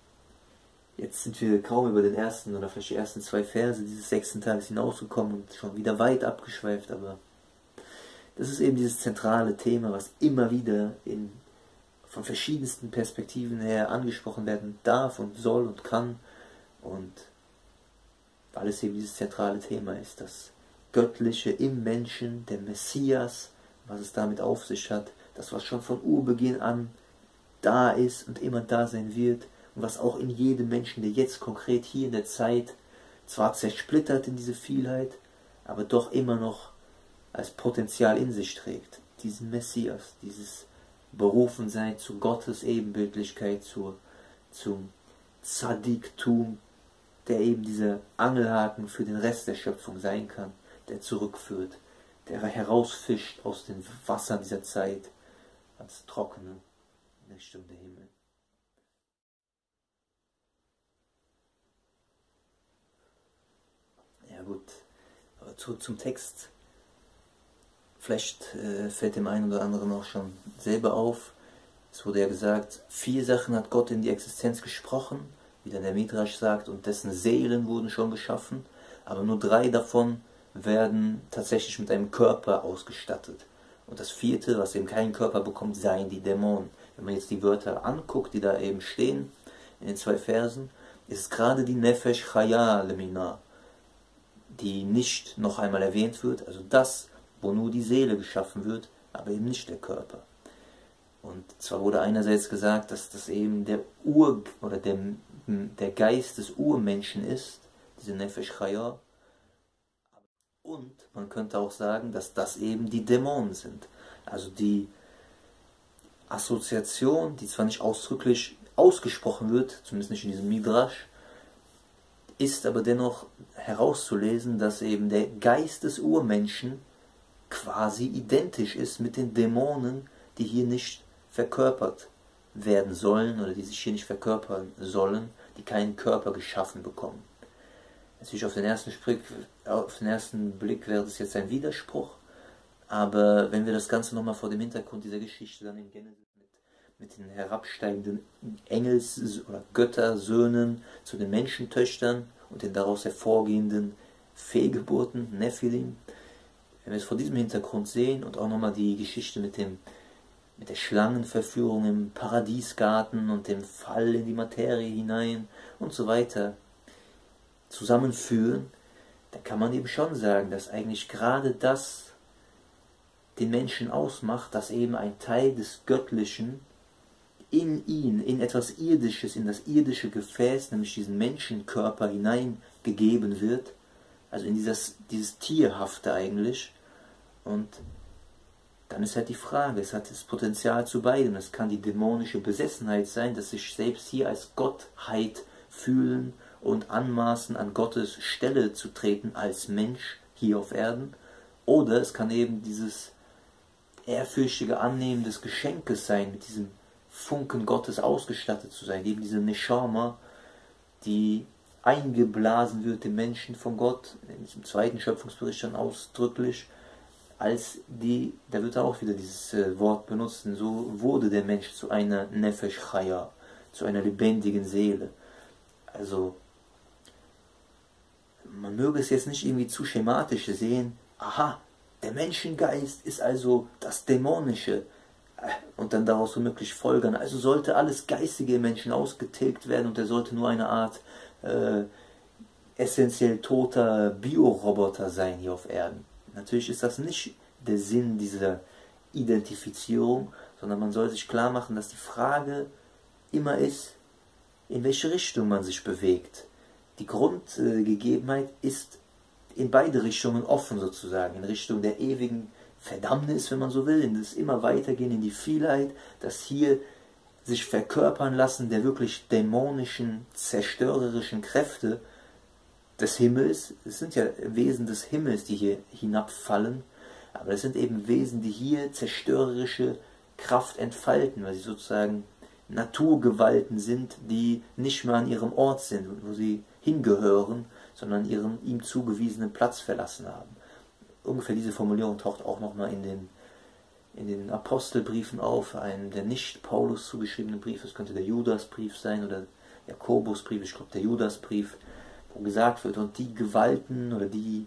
jetzt sind wir kaum über den ersten oder vielleicht die ersten 2 Verse dieses 6. Tages hinausgekommen und schon wieder weit abgeschweift, aber das ist eben dieses zentrale Thema, was immer wieder von verschiedensten Perspektiven her angesprochen werden darf und soll und kann, und weil es eben dieses zentrale Thema ist, das Göttliche im Menschen, der Messias, was es damit auf sich hat, das was schon von Urbeginn an da ist und immer da sein wird und was auch in jedem Menschen, der jetzt konkret hier in der Zeit zwar zersplittert in diese Vielheit, aber doch immer noch als Potenzial in sich trägt, diesen Messias, dieses Berufensein zu Gottes Ebenbildlichkeit, zum Tzadiktum, der eben dieser Angelhaken für den Rest der Schöpfung sein kann, der zurückführt, der herausfischt aus den Wassern dieser Zeit ans Trockene in Richtung der Himmel. Ja gut, aber zurück zum Text. Vielleicht fällt dem einen oder anderen auch schon selber auf. Es wurde ja gesagt, 4 Sachen hat Gott in die Existenz gesprochen, wie dann der Midrash sagt, und dessen Seelen wurden schon geschaffen, aber nur 3 davon werden tatsächlich mit einem Körper ausgestattet. Und das 4., was eben keinen Körper bekommt, seien die Dämonen. Wenn man jetzt die Wörter anguckt, die da eben stehen, in den 2 Versen, ist es gerade die Nefesh Chaya Lemina, die nicht noch einmal erwähnt wird, also das, wo nur die Seele geschaffen wird, aber eben nicht der Körper. Und zwar wurde einerseits gesagt, dass das eben der Geist des Urmenschen ist, diese Nefesh Chaya. Und man könnte auch sagen, dass das eben die Dämonen sind. Also die Assoziation, die zwar nicht ausdrücklich ausgesprochen wird, zumindest nicht in diesem Midrash, ist aber dennoch herauszulesen, dass eben der Geist des Urmenschen quasi identisch ist mit den Dämonen, die hier nicht verkörpert werden sollen oder die sich hier nicht verkörpern sollen, die keinen Körper geschaffen bekommen. Natürlich auf den ersten Blick wäre das jetzt ein Widerspruch, aber wenn wir das Ganze nochmal vor dem Hintergrund dieser Geschichte dann in Genesis mit den herabsteigenden Engels- oder Göttersöhnen zu den Menschentöchtern und den daraus hervorgehenden Fehlgeburten, Nephilim, wenn wir es vor diesem Hintergrund sehen und auch nochmal die Geschichte mit der Schlangenverführung im Paradiesgarten und dem Fall in die Materie hinein und so weiter zusammenführen, dann kann man eben schon sagen, dass eigentlich gerade das den Menschen ausmacht, dass eben ein Teil des Göttlichen in ihn, in etwas Irdisches, in das irdische Gefäß, nämlich diesen Menschenkörper hineingegeben wird, also in dieses Tierhafte eigentlich. Und dann ist halt die Frage, es hat das Potenzial zu beidem. Es kann die dämonische Besessenheit sein, dass sich selbst hier als Gottheit fühlen und anmaßen, an Gottes Stelle zu treten als Mensch hier auf Erden. Oder es kann eben dieses ehrfürchtige Annehmen des Geschenkes sein, mit diesem Funken Gottes ausgestattet zu sein, eben diese Neshama, die eingeblasen wird dem Menschen von Gott, in diesem zweiten Schöpfungsbericht dann ausdrücklich, als die, da wird auch wieder dieses Wort benutzt, so wurde der Mensch zu einer Nefesh Chaya, zu einer lebendigen Seele. Also, man möge es jetzt nicht irgendwie zu schematisch sehen, aha, der Menschengeist ist also das Dämonische, und dann daraus womöglich folgern, also sollte alles Geistige im Menschen ausgetilgt werden und er sollte nur eine Art essentiell toter Bioroboter sein hier auf Erden. Natürlich ist das nicht der Sinn dieser Identifizierung, sondern man soll sich klar machen, dass die Frage immer ist, in welche Richtung man sich bewegt. Die Grundgegebenheit ist in beide Richtungen offen sozusagen, in Richtung der ewigen Verdammnis, wenn man so will, in das immer weitergehen, in die Vielheit, das hier sich verkörpern lassen der wirklich dämonischen, zerstörerischen Kräfte des Himmels. Es sind ja Wesen des Himmels, die hier hinabfallen, aber es sind eben Wesen, die hier zerstörerische Kraft entfalten, weil sie sozusagen Naturgewalten sind, die nicht mehr an ihrem Ort sind, wo sie hingehören, sondern ihren ihm zugewiesenen Platz verlassen haben. Ungefähr diese Formulierung taucht auch nochmal in den Apostelbriefen auf, einem der nicht Paulus zugeschriebenen Briefe, es könnte der Judasbrief sein oder Jakobusbrief, ich glaube der Judasbrief, wo gesagt wird, und die Gewalten oder die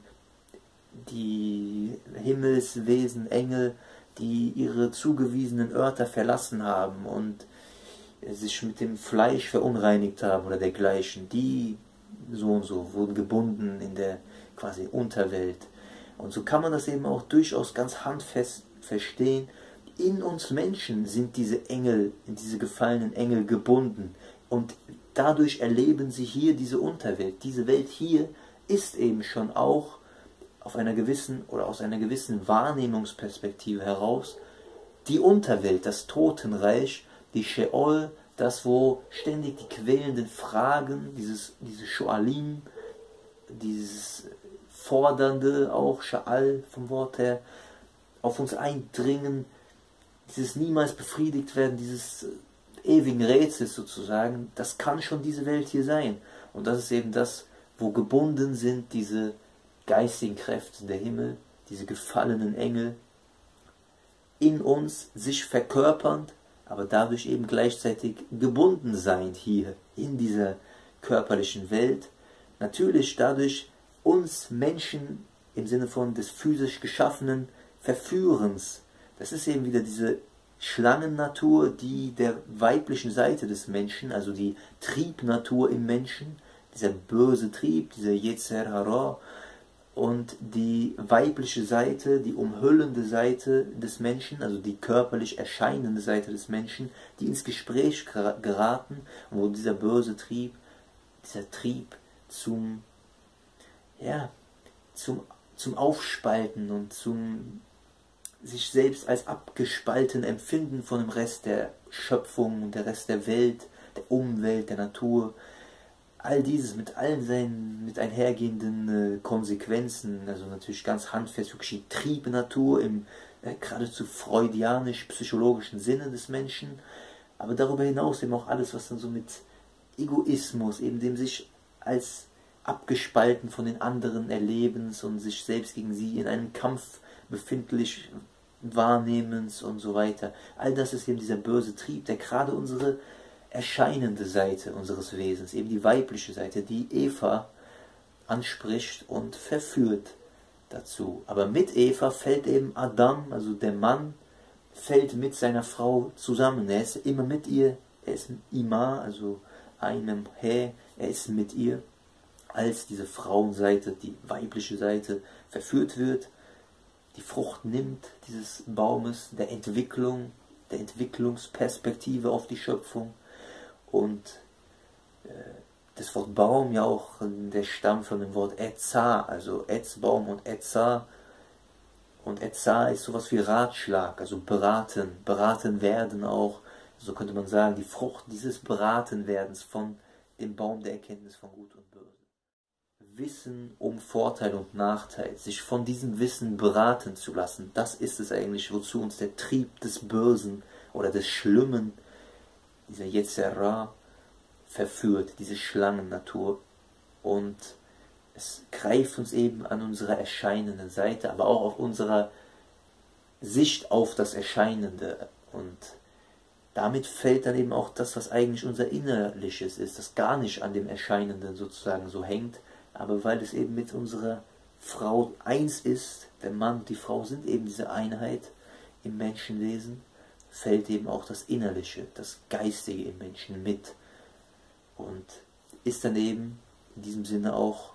Himmelswesen, Engel, die ihre zugewiesenen Örter verlassen haben und sich mit dem Fleisch verunreinigt haben oder dergleichen, die so und so wurden gebunden in der quasi Unterwelt. Und so kann man das eben auch durchaus ganz handfest verstehen. In uns Menschen sind diese Engel, diese gefallenen Engel gebunden. Und dadurch erleben sie hier diese Unterwelt. Diese Welt hier ist eben schon auch auf einer gewissen oder aus einer gewissen Wahrnehmungsperspektive heraus die Unterwelt, das Totenreich, die Sheol, das, wo ständig die quälenden Fragen, diese Shoalim, dieses Fordernde, auch Sha'al vom Wort her, auf uns eindringen, dieses niemals befriedigt werden, dieses ewigen Rätsels sozusagen, das kann schon diese Welt hier sein. Und das ist eben das, wo gebunden sind diese geistigen Kräfte der Himmel, diese gefallenen Engel, in uns sich verkörpernd, aber dadurch eben gleichzeitig gebunden sein hier in dieser körperlichen Welt. Natürlich dadurch uns Menschen im Sinne von des physisch geschaffenen Verführens. Das ist eben wieder diese Schlangennatur, die der weiblichen Seite des Menschen, also die Triebnatur im Menschen, dieser böse Trieb, dieser Yetzer Hara, und die weibliche Seite, die umhüllende Seite des Menschen, also die körperlich erscheinende Seite des Menschen, die ins Gespräch geraten, wo dieser böse Trieb, dieser Trieb zum Aufspalten und zum sich selbst als abgespalten Empfinden von dem Rest der Schöpfung und der Rest der Welt, der Umwelt, der Natur, all dieses mit allen seinen mit einhergehenden Konsequenzen, also natürlich ganz handfest, wirklich die Triebnatur im geradezu freudianisch-psychologischen Sinne des Menschen, aber darüber hinaus eben auch alles, was dann so mit Egoismus, eben dem sich als abgespalten von den anderen Erlebens und sich selbst gegen sie in einem Kampf befindlich Wahrnehmens und so weiter. All das ist eben dieser böse Trieb, der gerade unsere erscheinende Seite unseres Wesens, eben die weibliche Seite, die Eva anspricht und verführt dazu. Aber mit Eva fällt eben Adam, also der Mann, fällt mit seiner Frau zusammen. Er ist immer mit ihr, er ist Ima, also einem He, er ist mit ihr, als diese Frauenseite, die weibliche Seite, verführt wird, die Frucht nimmt dieses Baumes, der Entwicklung, der Entwicklungsperspektive auf die Schöpfung und das Wort Baum ja auch der Stamm von dem Wort Etzah, also Etzbaum und Etzah. Und Etzah ist sowas wie Ratschlag, also beraten werden auch. So könnte man sagen, die Frucht dieses Beratenwerdens von dem Baum der Erkenntnis von Gut und Böse. Wissen um Vorteil und Nachteil, sich von diesem Wissen beraten zu lassen, das ist es eigentlich, wozu uns der Trieb des Bösen oder des Schlimmen, dieser Yetzerah, verführt, diese Schlangennatur. Und es greift uns eben an unserer erscheinenden Seite, aber auch auf unserer Sicht auf das Erscheinende. Und damit fällt dann eben auch das, was eigentlich unser Innerliches ist, das gar nicht an dem Erscheinenden sozusagen so hängt, aber weil es eben mit unserer Frau eins ist, der Mann und die Frau sind eben diese Einheit im Menschenwesen, fällt eben auch das Innerliche, das Geistige im Menschen mit und ist dann eben in diesem Sinne auch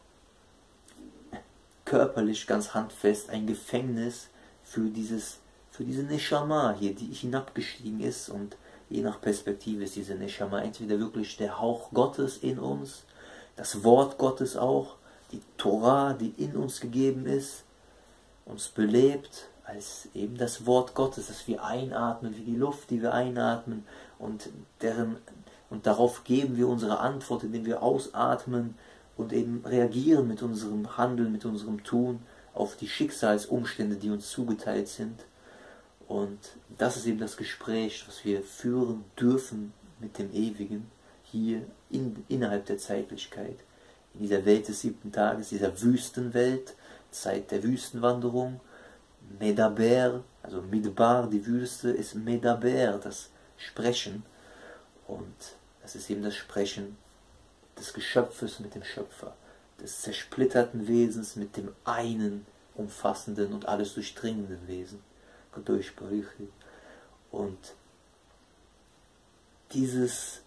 körperlich ganz handfest ein Gefängnis für diese Neshama hier, die hinabgestiegen ist, und je nach Perspektive ist diese Neshama entweder wirklich der Hauch Gottes in uns, das Wort Gottes auch, die Torah, die in uns gegeben ist, uns belebt als eben das Wort Gottes, das wir einatmen, wie die Luft, die wir einatmen, und darauf geben wir unsere Antwort, indem wir ausatmen und eben reagieren mit unserem Handeln, mit unserem Tun auf die Schicksalsumstände, die uns zugeteilt sind. Und das ist eben das Gespräch, was wir führen dürfen mit dem Ewigen, hier innerhalb der Zeitlichkeit, in dieser Welt des 7. Tages, dieser Wüstenwelt, Zeit der Wüstenwanderung. Medaber, also Midbar, die Wüste, ist Medaber, das Sprechen. Und das ist eben das Sprechen des Geschöpfes mit dem Schöpfer, des zersplitterten Wesens mit dem einen, umfassenden und alles durchdringenden Wesen. Und dieses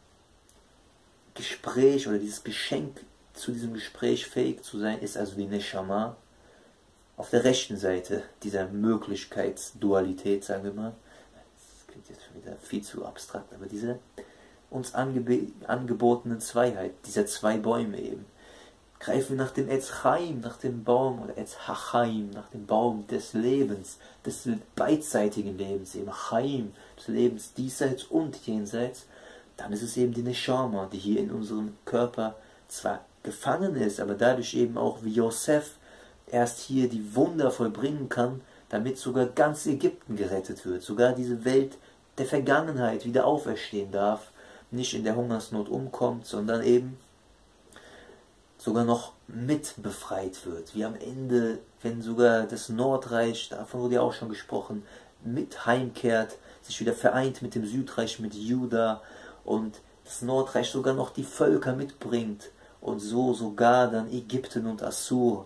Gespräch oder dieses Geschenk, zu diesem Gespräch fähig zu sein, ist also die Neshama auf der rechten Seite dieser Möglichkeitsdualität, sagen wir mal. Das klingt jetzt schon wieder viel zu abstrakt, aber diese uns angebotenen Zweiheit, dieser zwei Bäume eben. Greifen wir nach dem Etz Chaim, nach dem Baum, oder Etz Hachaim, nach dem Baum des Lebens, des beidseitigen Lebens, eben Chaim, des Lebens diesseits und jenseits, dann ist es eben die Neshama, die hier in unserem Körper zwar gefangen ist, aber dadurch eben auch wie Josef erst hier die Wunder vollbringen kann, damit sogar ganz Ägypten gerettet wird, sogar diese Welt der Vergangenheit wieder auferstehen darf, nicht in der Hungersnot umkommt, sondern eben sogar noch mit befreit wird. Wie am Ende, wenn sogar das Nordreich, davon wurde ja auch schon gesprochen, mit heimkehrt, sich wieder vereint mit dem Südreich, mit Juda, und das Nordreich sogar noch die Völker mitbringt und so sogar dann Ägypten und Assur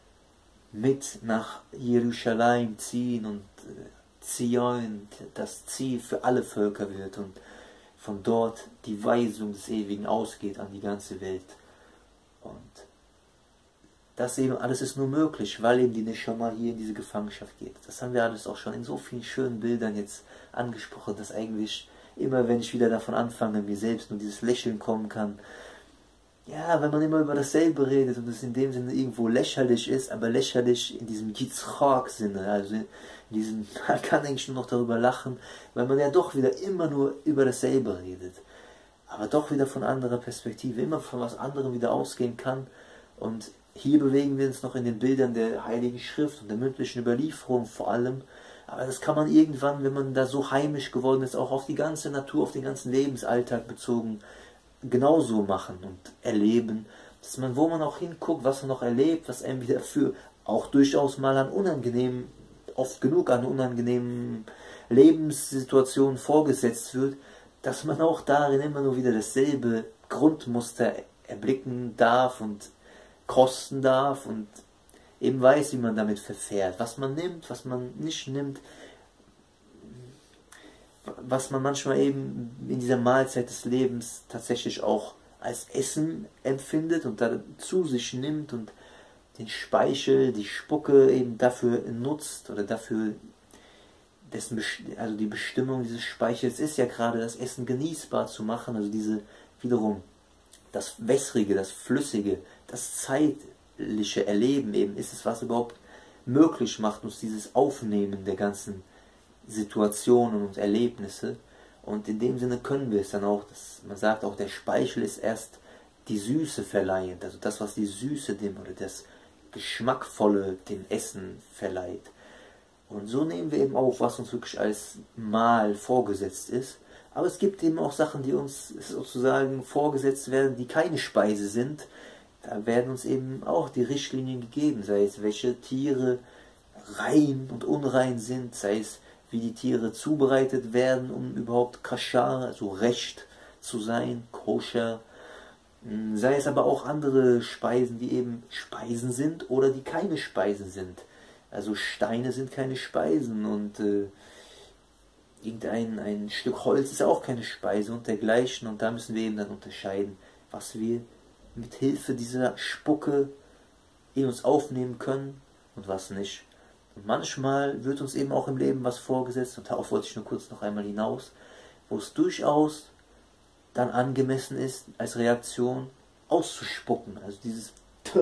mit nach Jerusalem ziehen und Zion das Ziel für alle Völker wird und von dort die Weisung des Ewigen ausgeht an die ganze Welt. Und das eben alles ist nur möglich, weil eben die Neshama hier in diese Gefangenschaft geht. Das haben wir alles auch schon in so vielen schönen Bildern jetzt angesprochen, dass eigentlich immer, wenn ich wieder davon anfange, mir selbst nur dieses Lächeln kommen kann. Ja, wenn man immer über dasselbe redet und es in dem Sinne irgendwo lächerlich ist, aber lächerlich in diesem Yitzchak-Sinne, also in diesem, man kann eigentlich nur noch darüber lachen, weil man ja doch wieder immer nur über dasselbe redet, aber doch wieder von anderer Perspektive, immer von was anderem wieder ausgehen kann. Und hier bewegen wir uns noch in den Bildern der Heiligen Schrift und der mündlichen Überlieferung vor allem, aber das kann man irgendwann, wenn man da so heimisch geworden ist, auch auf die ganze Natur, auf den ganzen Lebensalltag bezogen, genauso machen und erleben, dass man, wo man auch hinguckt, was man noch erlebt, was einem wieder für auch durchaus mal an unangenehmen, oft genug an unangenehmen Lebenssituationen vorgesetzt wird, dass man auch darin immer nur wieder dasselbe Grundmuster erblicken darf und kosten darf und eben weiß, wie man damit verfährt, was man nimmt, was man nicht nimmt, was man manchmal eben in dieser Mahlzeit des Lebens tatsächlich auch als Essen empfindet und dann zu sich nimmt und den Speichel, die Spucke eben dafür nutzt oder dafür, also die Bestimmung dieses Speichels ist ja gerade das Essen genießbar zu machen, also diese wiederum das Wässrige, das Flüssige, das zeitliche Erleben eben ist es, was überhaupt möglich macht, uns dieses Aufnehmen der ganzen Situationen und Erlebnisse. Und in dem Sinne können wir es dann auch, man sagt auch, der Speichel ist erst die Süße verleihend, also das, was die Süße dem oder das Geschmackvolle dem Essen verleiht. Und so nehmen wir eben auf, was uns wirklich als Mahl vorgesetzt ist. Aber es gibt eben auch Sachen, die uns sozusagen vorgesetzt werden, die keine Speise sind. Da werden uns eben auch die Richtlinien gegeben, sei es welche Tiere rein und unrein sind, sei es wie die Tiere zubereitet werden, um überhaupt kaschar, also recht zu sein, koscher. Sei es aber auch andere Speisen, die eben Speisen sind oder die keine Speisen sind. Also Steine sind keine Speisen und ein Stück Holz ist auch keine Speise und dergleichen. Und da müssen wir eben dann unterscheiden, was wir mit Hilfe dieser Spucke in uns aufnehmen können und was nicht. Und manchmal wird uns eben auch im Leben was vorgesetzt, und darauf wollte ich nur kurz noch einmal hinaus, wo es durchaus dann angemessen ist, als Reaktion auszuspucken. Also dieses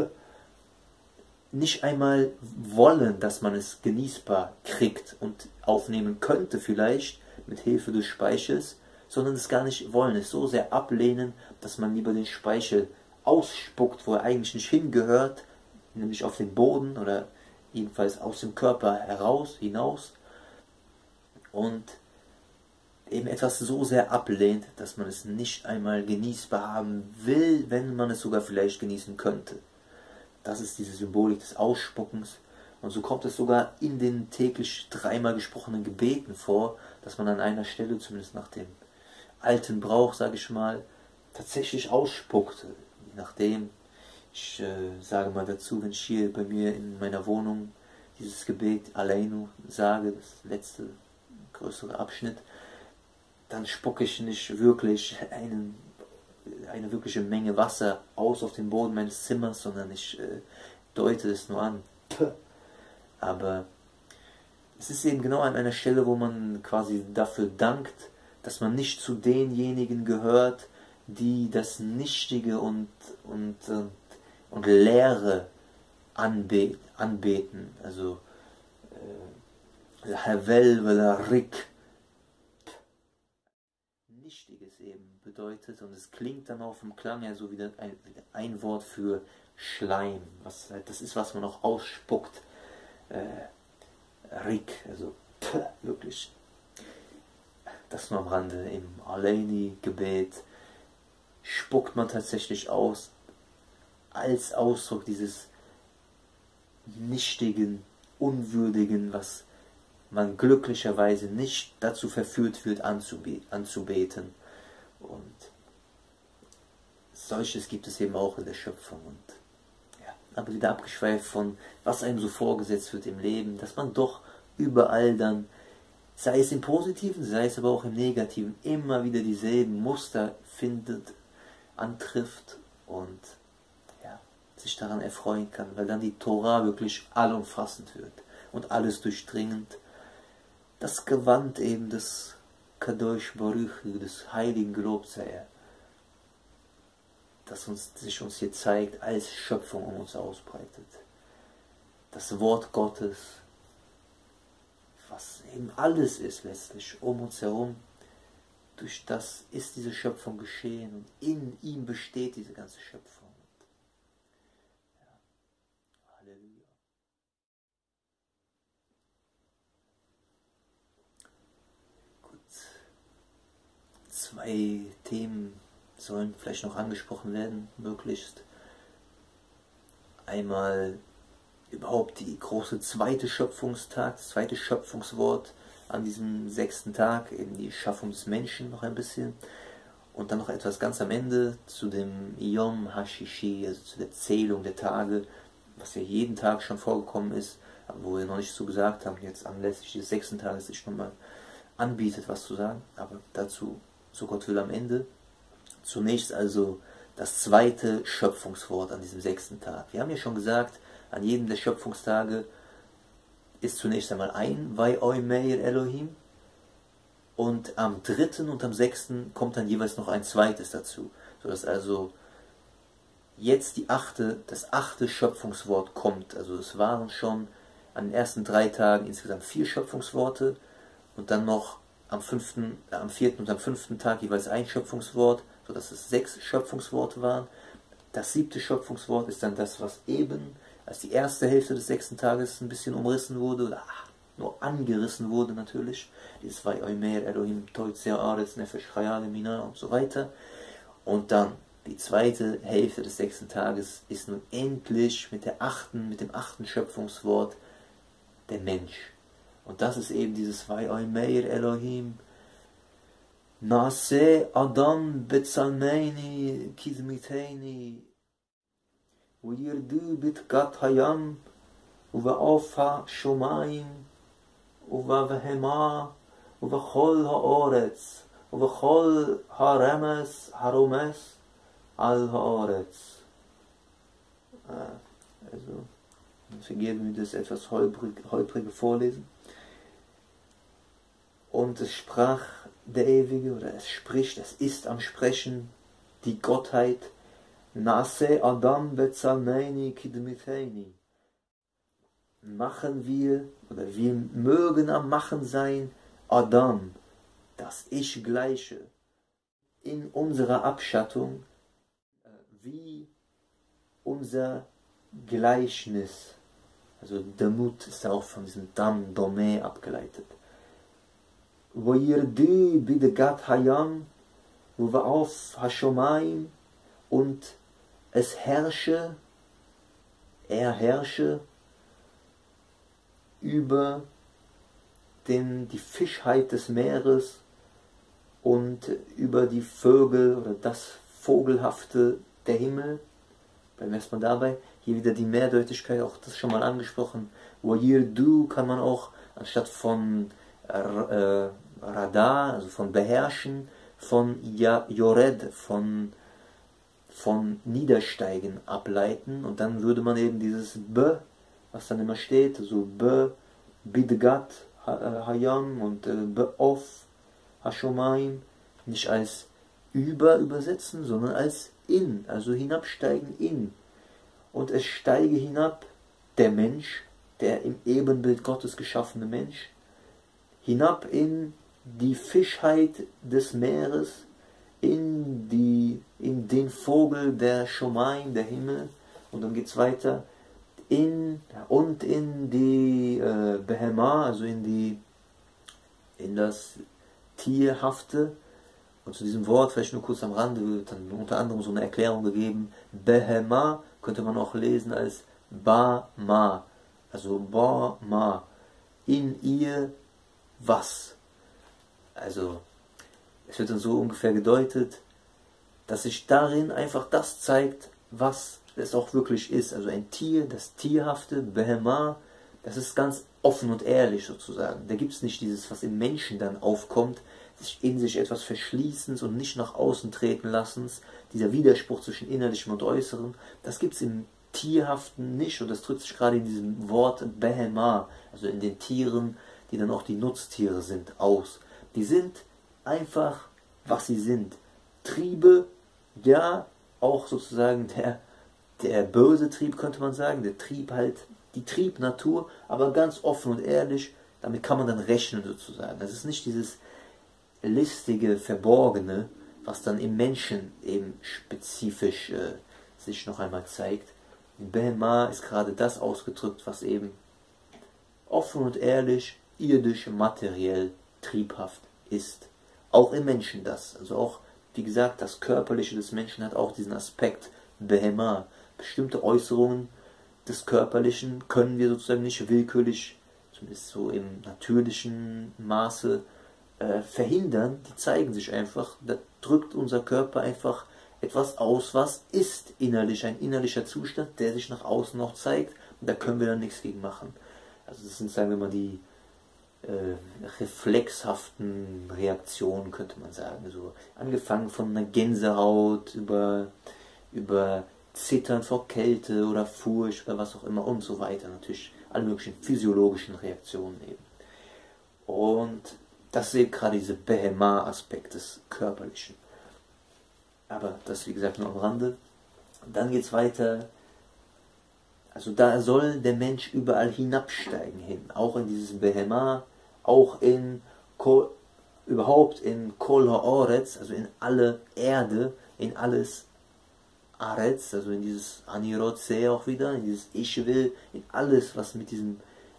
nicht einmal wollen, dass man es genießbar kriegt und aufnehmen könnte vielleicht, mit Hilfe des Speichels, sondern es gar nicht wollen, es so sehr ablehnen, dass man lieber den Speichel ausspuckt, wo er eigentlich nicht hingehört, nämlich auf den Boden oder jedenfalls aus dem Körper hinaus und eben etwas so sehr ablehnt, dass man es nicht einmal genießbar haben will, wenn man es sogar vielleicht genießen könnte. Das ist diese Symbolik des Ausspuckens. Und so kommt es sogar in den täglich 3-mal gesprochenen Gebeten vor, dass man an einer Stelle, zumindest nach dem alten Brauch, sage ich mal, tatsächlich ausspuckt. Je nachdem, ich sage mal dazu, wenn ich hier bei mir in meiner Wohnung dieses Gebet Aleinu sage, das letzte größere Abschnitt, dann spucke ich nicht wirklich eine wirkliche Menge Wasser aus auf den Boden meines Zimmers, sondern ich deute es nur an. Aber es ist eben genau an einer Stelle, wo man quasi dafür dankt, dass man nicht zu denjenigen gehört, die das Nichtige und Leere anbeten. Also Havel Velarik. Nichtiges eben bedeutet, und es klingt dann auch vom Klang her so wieder ein Wort für Schleim. Das ist, was man auch ausspuckt. Rik, also wirklich. Das nur am Rande. Im Aleini-Gebet spuckt man tatsächlich aus, als Ausdruck dieses Nichtigen, Unwürdigen, was man glücklicherweise nicht dazu verführt wird, anzubeten. Und solches gibt es eben auch in der Schöpfung. Und ja, aber wieder abgeschweift von, was einem so vorgesetzt wird im Leben, dass man doch überall dann, sei es im Positiven, sei es aber auch im Negativen, immer wieder dieselben Muster findet, antrifft und ja, sich daran erfreuen kann, weil dann die Tora wirklich allumfassend wird und alles durchdringend. Das Gewand eben des Kadosh Baruch, des heiligen Gelobt sei er, das sich uns hier zeigt, als Schöpfung um uns ausbreitet. Das Wort Gottes, was eben alles ist letztlich um uns herum, durch das ist diese Schöpfung geschehen und in ihm besteht diese ganze Schöpfung. Ja, Halleluja. Gut. 2 Themen sollen vielleicht noch angesprochen werden, möglichst. Einmal überhaupt die große zweite Schöpfungstag, das zweite Schöpfungswort an diesem 6. Tag, eben die Schaffung des Menschen noch ein bisschen. Und dann noch etwas ganz am Ende zu dem Yom HaShishi, also zu der Zählung der Tage, was ja jeden Tag schon vorgekommen ist, aber wo wir noch nicht so gesagt haben, jetzt anlässlich des 6. Tages sich nochmal anbietet, was zu sagen. Aber dazu, so Gott will, am Ende. Zunächst also das zweite Schöpfungswort an diesem 6. Tag. Wir haben ja schon gesagt, an jedem der Schöpfungstage ist zunächst einmal ein Vayoi Meir Elohim und am 3. und am 6. kommt dann jeweils noch ein zweites dazu, sodass also jetzt das achte Schöpfungswort kommt. Also es waren schon an den ersten 3 Tagen insgesamt 4 Schöpfungsworte und dann noch am 4. und am 5. Tag jeweils ein Schöpfungswort, sodass es 6 Schöpfungsworte waren. Das 7. Schöpfungswort ist dann das, was eben als die erste Hälfte des 6. Tages ein bisschen umrissen wurde, oder nur angerissen wurde natürlich. Dieses Va'yomer Elohim Toitzer Aretz Nefesh Chaya Lemina und so weiter. Und dann die zweite Hälfte des 6. Tages ist nun endlich mit dem 8. Schöpfungswort der Mensch. Und das ist eben dieses Va'yomer Elohim Nase Adam Betzalmeini Kizmiteini Uyirdu Bitgat Hayam Uvaofa Shomayim Uvavehema Uvachol Haaretz Uvachol Haremes Haromes Al Haaretz. Also, vergeben wir das etwas holprige Vorlesen. Und es sprach der Ewige, oder es spricht, es ist am Sprechen, die Gottheit, Nase Adam Betzalmeini Kidmiteini. Machen wir, oder wir mögen am Machen sein, Adam, das Ich Gleiche, in unserer Abschattung, wie unser Gleichnis. Also Demut ist auch von diesem Dam, Domä abgeleitet. Vayirdi Bidgat Hayam, Uvaof Hashomayim, und es herrsche, er herrsche über die Fischheit des Meeres und über die Vögel oder das Vogelhafte der Himmel. Bleiben wir erstmal dabei. Hier wieder die Mehrdeutigkeit, auch das schon mal angesprochen. Vayirdu kann man auch anstatt von Radar, also von beherrschen, von Yored, von Niedersteigen ableiten, und dann würde man eben dieses B, was dann immer steht, also B, Bidgat Hayam und Be'of Hashomayim, nicht als übersetzen, sondern als in, also hinabsteigen in. Und es steige hinab der Mensch, der im Ebenbild Gottes geschaffene Mensch, hinab in die Fischheit des Meeres, in den Vogel der Shomayim, der Himmel, und dann geht es weiter, in die Behema, also in das Tierhafte. Und zu diesem Wort, vielleicht nur kurz am Rande, wird dann unter anderem so eine Erklärung gegeben. Behema könnte man auch lesen als Ba-Ma, also Ba-Ma, in ihr was. Also es wird dann so ungefähr gedeutet, dass sich darin einfach das zeigt, was es auch wirklich ist. Also ein Tier, das Tierhafte, Behema, das ist ganz offen und ehrlich sozusagen. Da gibt es nicht dieses, was im Menschen dann aufkommt, sich in sich etwas verschließens und nicht nach außen treten lassens, dieser Widerspruch zwischen Innerlichem und Äußerem, das gibt es im Tierhaften nicht, und das drückt sich gerade in diesem Wort Behema, also in den Tieren, die dann auch die Nutztiere sind, aus. Die sind einfach, was sie sind. Triebe, ja, auch sozusagen der böse Trieb, könnte man sagen, der Trieb halt, die Triebnatur, aber ganz offen und ehrlich, damit kann man dann rechnen sozusagen. Das ist nicht dieses listige, verborgene, was dann im Menschen eben spezifisch sich noch einmal zeigt. In Behema ist gerade das ausgedrückt, was eben offen und ehrlich, irdisch, materiell, triebhaft ist. Auch im Menschen das. Also auch, wie gesagt, das Körperliche des Menschen hat auch diesen Aspekt Behema. Bestimmte Äußerungen des Körperlichen können wir sozusagen nicht willkürlich, zumindest so im natürlichen Maße, verhindern. Die zeigen sich einfach. Da drückt unser Körper einfach etwas aus, was ist innerlich, ein innerlicher Zustand, der sich nach außen noch zeigt, und da können wir dann nichts gegen machen. Also das sind, sagen wir mal, die reflexhaften Reaktionen, könnte man sagen. So, angefangen von einer Gänsehaut über Zittern vor Kälte oder Furcht oder was auch immer und so weiter. Natürlich alle möglichen physiologischen Reaktionen eben. Und das ist eben gerade dieser Behema-Aspekt des Körperlichen. Aber das, wie gesagt, nur am Rande. Dann geht es weiter. Also da soll der Mensch überall hinabsteigen hin, auch in dieses Behema, auch in überhaupt in Kol Haaretz, also in alle Erde, in alles Aretz, also in dieses Anirotze auch wieder, in dieses Ich will, in alles, was mit diesem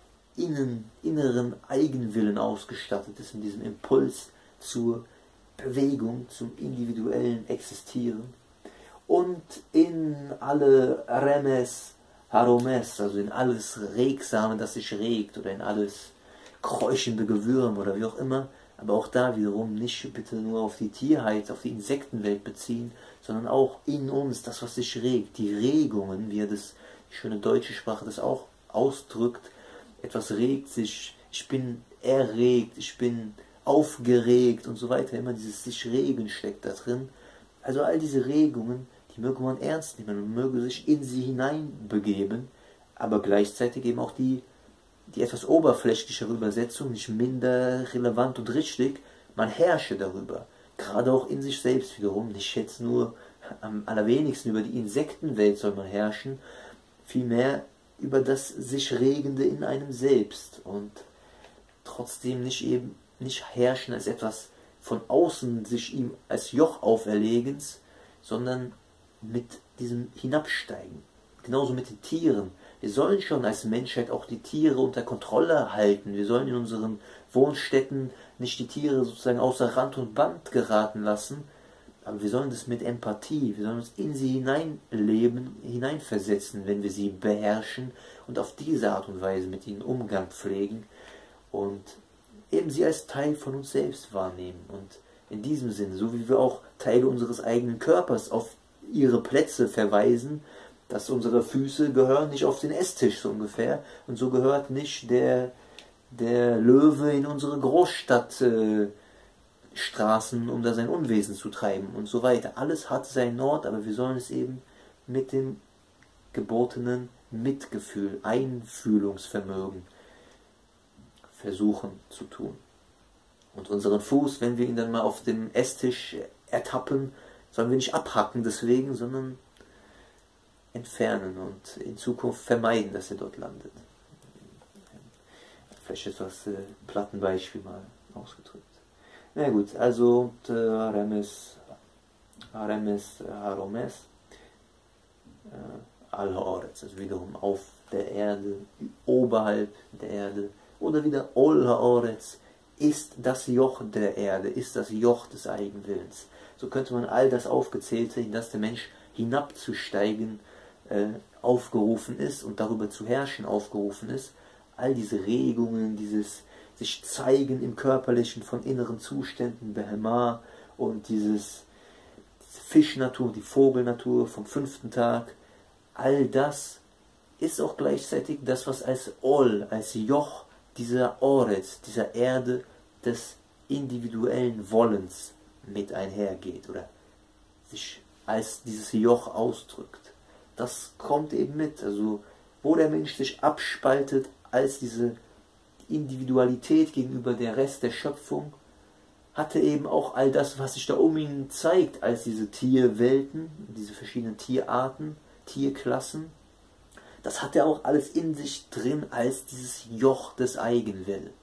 inneren Eigenwillen ausgestattet ist, in diesem Impuls zur Bewegung, zum individuellen Existieren. Und in alle Remes, Haromes, also in alles Regsame, das sich regt, oder in alles kräuchende Gewürm oder wie auch immer, aber auch da wiederum nicht bitte nur auf die Tierheit, auf die Insektenwelt beziehen, sondern auch in uns, das, was sich regt, die Regungen, wie die schöne deutsche Sprache das auch ausdrückt, etwas regt sich, ich bin erregt, ich bin aufgeregt und so weiter, immer dieses sich regen steckt da drin. Also all diese Regungen, die möge man ernst nehmen und möge sich in sie hineinbegeben, aber gleichzeitig eben auch die etwas oberflächlichere Übersetzung, nicht minder relevant und richtig, man herrsche darüber. Gerade auch in sich selbst wiederum, nicht jetzt nur am allerwenigsten über die Insektenwelt soll man herrschen, vielmehr über das sich Regende in einem selbst und trotzdem nicht herrschen als etwas von außen sich ihm als Joch auferlegens, sondern mit diesem Hinabsteigen. Genauso mit den Tieren. Wir sollen schon als Menschheit auch die Tiere unter Kontrolle halten. Wir sollen in unseren Wohnstätten nicht die Tiere sozusagen außer Rand und Band geraten lassen, aber wir sollen das mit Empathie, wir sollen uns in sie hineinleben, hineinversetzen, wenn wir sie beherrschen und auf diese Art und Weise mit ihnen Umgang pflegen und eben sie als Teil von uns selbst wahrnehmen. Und in diesem Sinne, so wie wir auch Teile unseres eigenen Körpers auf ihre Plätze verweisen, dass unsere Füße gehören nicht auf den Esstisch so ungefähr und so gehört nicht der Löwe in unsere Großstadtstraßen, um da sein Unwesen zu treiben und so weiter. Alles hat seinen Ort, aber wir sollen es eben mit dem gebotenen Mitgefühl, Einfühlungsvermögen versuchen zu tun. Und unseren Fuß, wenn wir ihn dann mal auf dem Esstisch ertappen, sollen wir nicht abhacken deswegen, sondern entfernen und in Zukunft vermeiden, dass er dort landet. Vielleicht etwas Plattenbeispiel mal ausgedrückt. Na gut, also Haromes, Al-Haaretz, also wiederum auf der Erde, oberhalb der Erde, oder wieder Ol-Haaretz, ist das Joch der Erde, ist das Joch des Eigenwillens. So könnte man all das Aufgezählte, in das der Mensch hinabzusteigen aufgerufen ist und darüber zu herrschen aufgerufen ist, all diese Regungen, dieses sich zeigen im Körperlichen von inneren Zuständen, Behema und diese Fischnatur, die Vogelnatur vom 5. Tag, all das ist auch gleichzeitig das, was als Ol, als Joch dieser Oretz, dieser Erde des individuellen Wollens mit einhergeht oder sich als dieses Joch ausdrückt. Das kommt eben mit, also wo der Mensch sich abspaltet als diese Individualität gegenüber der Rest der Schöpfung, hat er eben auch all das, was sich da um ihn zeigt, als diese Tierwelten, diese verschiedenen Tierarten, Tierklassen, das hat er auch alles in sich drin als dieses Joch des Eigenwillens,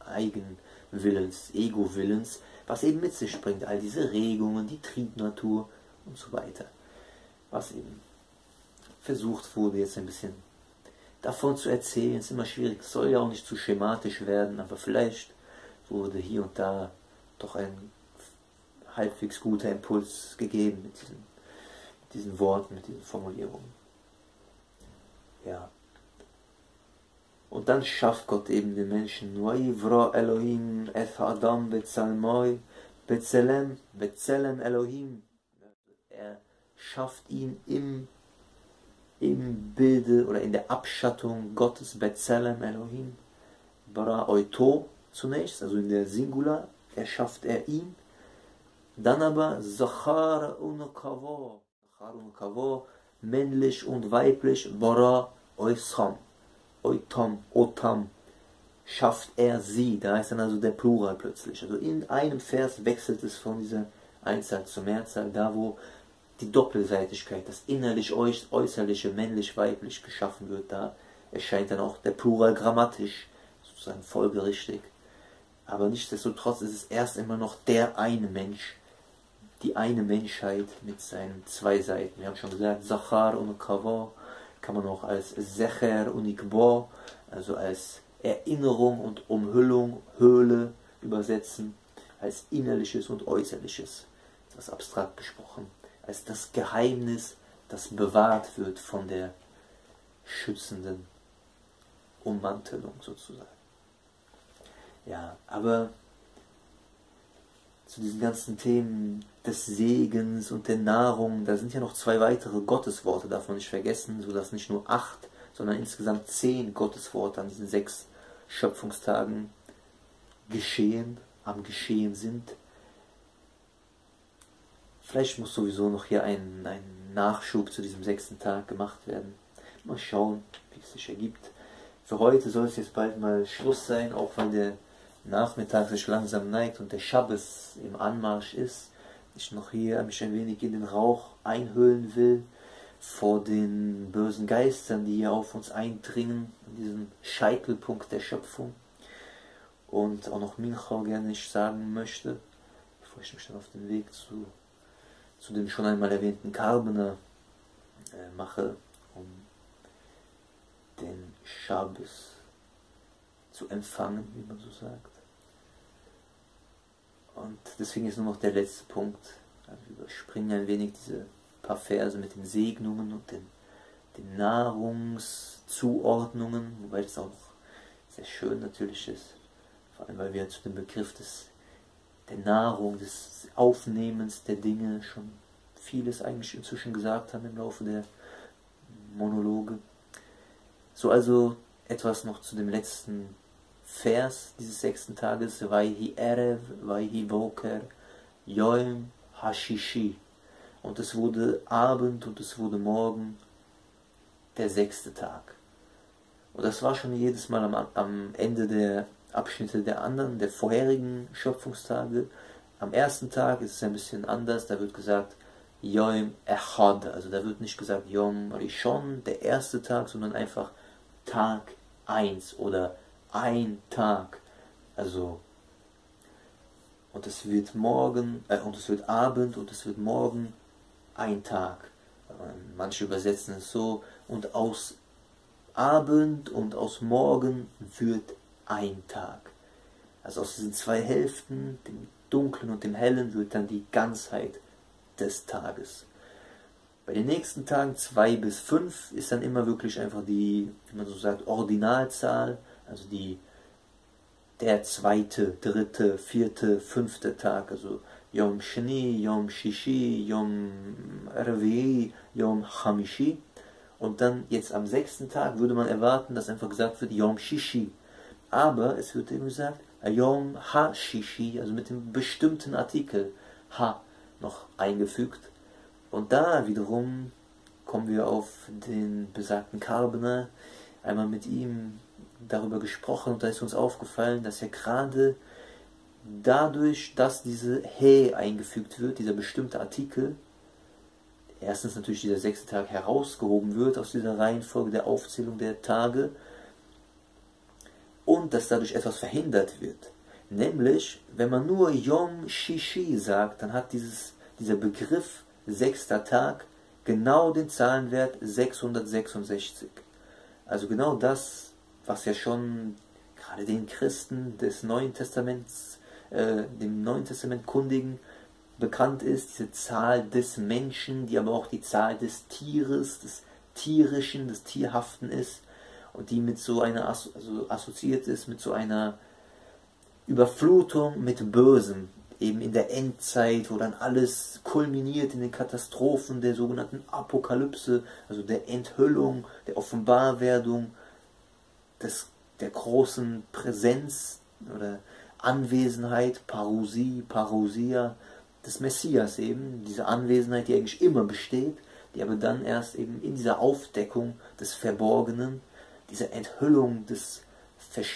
Ego-Willens, was eben mit sich bringt, all diese Regungen, die Triebnatur und so weiter. Was eben versucht wurde, jetzt ein bisschen davon zu erzählen, ist immer schwierig, es soll ja auch nicht zu schematisch werden, aber vielleicht wurde hier und da doch ein halbwegs guter Impuls gegeben mit diesen Worten, mit diesen Formulierungen. Ja. Und dann schafft Gott eben den Menschen. Vayivra Elohim et Adam betzalmoi betzelem Elohim. Er schafft ihn im Bilde oder in der Abschattung Gottes, Betzelem Elohim, bara oito zunächst, also in der Singular, erschafft er ihn, dann aber Zachar und Kavo, männlich und weiblich, bara oisam, otam, schafft er sie, da ist dann also der Plural plötzlich, also in einem Vers wechselt es von dieser Einzahl zur Mehrzahl, da wo die Doppelseitigkeit, das innerlich äußerliche, männlich, weiblich geschaffen wird, da erscheint dann auch der Plural grammatisch, sozusagen folgerichtig. Aber nichtsdestotrotz ist es erst immer noch der eine Mensch, die eine Menschheit mit seinen zwei Seiten. Wir haben schon gesagt, Zachar und Kavah kann man auch als Secher und Ikbo, also als Erinnerung und Umhüllung, Höhle übersetzen, als Innerliches und Äußerliches, das abstrakt gesprochen, als das Geheimnis, das bewahrt wird von der schützenden Ummantelung sozusagen. Ja, aber zu diesen ganzen Themen des Segens und der Nahrung, da sind ja noch 2 weitere Gottesworte, darf man nicht vergessen, sodass nicht nur 8, sondern insgesamt 10 Gottesworte an diesen 6 Schöpfungstagen am Geschehen sind. Vielleicht muss sowieso noch hier ein Nachschub zu diesem 6. Tag gemacht werden. Mal schauen, wie es sich ergibt. Für heute soll es jetzt bald mal Schluss sein, auch weil der Nachmittag sich langsam neigt und der Schabbes im Anmarsch ist. Ich noch hier mich ein wenig in den Rauch einhüllen will vor den bösen Geistern, die hier auf uns eindringen, an diesem Scheitelpunkt der Schöpfung. Und auch noch Mincha gerne ich sagen möchte, bevor ich mich dann auf den Weg zu dem schon einmal erwähnten Karbener mache, um den Schabbes zu empfangen, wie man so sagt. Und deswegen ist nur noch der letzte Punkt. Also wir überspringen ein wenig diese paar Verse mit den Segnungen und den Nahrungszuordnungen, wobei das auch noch sehr schön natürlich ist, vor allem weil wir zu dem Begriff der Nahrung, des Aufnehmens der Dinge schon vieles eigentlich inzwischen gesagt haben im Laufe der Monologe. So also etwas noch zu dem letzten Vers dieses 6. Tages, Vayhi Erev, Vayhi Boker, Yom Hashishi. Und es wurde Abend und es wurde Morgen, der 6. Tag. Und das war schon jedes Mal am Ende der Abschnitte der vorherigen Schöpfungstage. Am 1. Tag ist es ein bisschen anders, da wird gesagt Yom Echad, also da wird nicht gesagt Yom Rishon, der 1. Tag, sondern einfach Tag 1 oder ein Tag. Also, und es wird Abend und es wird morgen ein Tag. Manche übersetzen es so, und aus Abend und aus Morgen wird ein Tag. Also aus diesen 2 Hälften, dem Dunklen und dem Hellen, wird dann die Ganzheit des Tages. Bei den nächsten Tagen 2 bis 5 ist dann immer wirklich einfach die, wie man so sagt, Ordinalzahl, also der 2., 3., 4., 5. Tag, also Yom Sheni, Yom Shishi, Yom Revi'i, Yom Chamishi. Und dann jetzt am 6. Tag würde man erwarten, dass einfach gesagt wird Yom Shishi. Aber es wird eben gesagt Yom Ha-Shishi, also mit dem bestimmten Artikel Ha noch eingefügt. Und da wiederum kommen wir auf den besagten Karbener, einmal mit ihm darüber gesprochen, und da ist uns aufgefallen, dass er gerade dadurch, dass diese He eingefügt wird, dieser bestimmte Artikel, erstens natürlich dieser 6. Tag herausgehoben wird aus dieser Reihenfolge der Aufzählung der Tage, und dass dadurch etwas verhindert wird. Nämlich, wenn man nur Yom Shishi sagt, dann hat dieser Begriff 6. Tag genau den Zahlenwert 666. Also genau das, was ja schon gerade den Christen des Neuen Testaments, dem Neuen Testament Kundigen bekannt ist, diese Zahl des Menschen, die aber auch die Zahl des Tieres, des Tierischen, des Tierhaften ist, und die mit so einer, also assoziiert ist mit so einer Überflutung mit Bösem, eben in der Endzeit, wo dann alles kulminiert in den Katastrophen der sogenannten Apokalypse, also der Enthüllung, der Offenbarwerdung, der großen Präsenz oder Anwesenheit, Parousia, des Messias eben, diese Anwesenheit, die eigentlich immer besteht, die aber dann erst eben in dieser Aufdeckung des Verborgenen, dieser Enthüllung des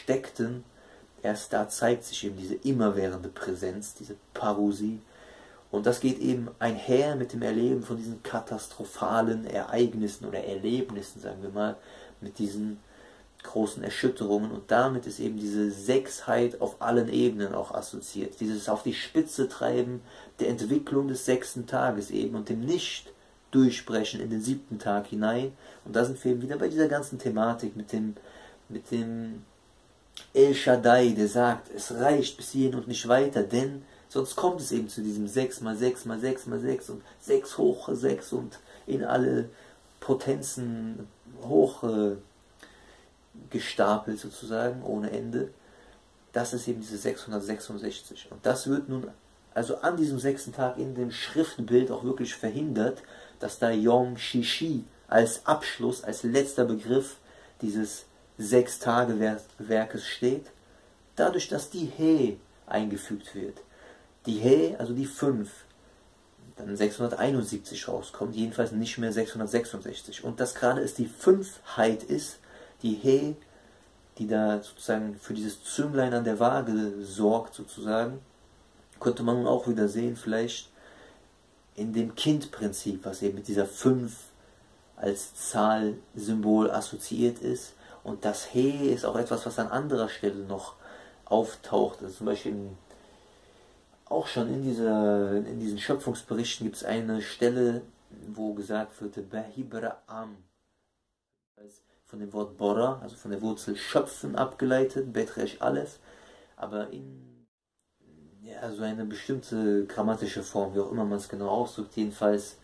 Versteckten, erst da zeigt sich eben diese immerwährende Präsenz, diese Parousie. Und das geht eben einher mit dem Erleben von diesen katastrophalen Ereignissen oder Erlebnissen, sagen wir mal, mit diesen großen Erschütterungen. Und damit ist eben diese Sechsheit auf allen Ebenen auch assoziiert. Dieses auf die Spitze treiben der Entwicklung des 6. Tages eben und dem Nicht-Durchbrechen in den 7. Tag hinein. Und da sind wir eben wieder bei dieser ganzen Thematik mit dem El Shaddai, der sagt, es reicht bis hierhin und nicht weiter, denn sonst kommt es eben zu diesem 6 mal 6 mal 6 mal 6 und 6 hoch 6 und in alle Potenzen hoch gestapelt sozusagen, ohne Ende. Das ist eben diese 666. Und das wird nun, also an diesem 6. Tag in dem Schriftbild auch wirklich verhindert, dass da Yom Shishi als Abschluss, als letzter Begriff dieses 6-Tage-Werkes steht. Dadurch, dass die He eingefügt wird. Die He, also die 5, dann 671 rauskommt, jedenfalls nicht mehr 666. Und das gerade ist die Fünfheit ist, die He, die da sozusagen für dieses Zünglein an der Waage sorgt, sozusagen, könnte man nun auch wieder sehen, vielleicht in dem Kindprinzip, was eben mit dieser 5 als Zahlsymbol assoziiert ist. Und das He ist auch etwas, was an anderer Stelle noch auftaucht. Also zum Beispiel auch schon in diesen Schöpfungsberichten gibt es eine Stelle, wo gesagt wird, Behibra Am, von dem Wort Bora, also von der Wurzel schöpfen abgeleitet, Betresh Aleph, aber in so eine bestimmte grammatische Form, wie auch immer man es genau ausdrückt, jedenfalls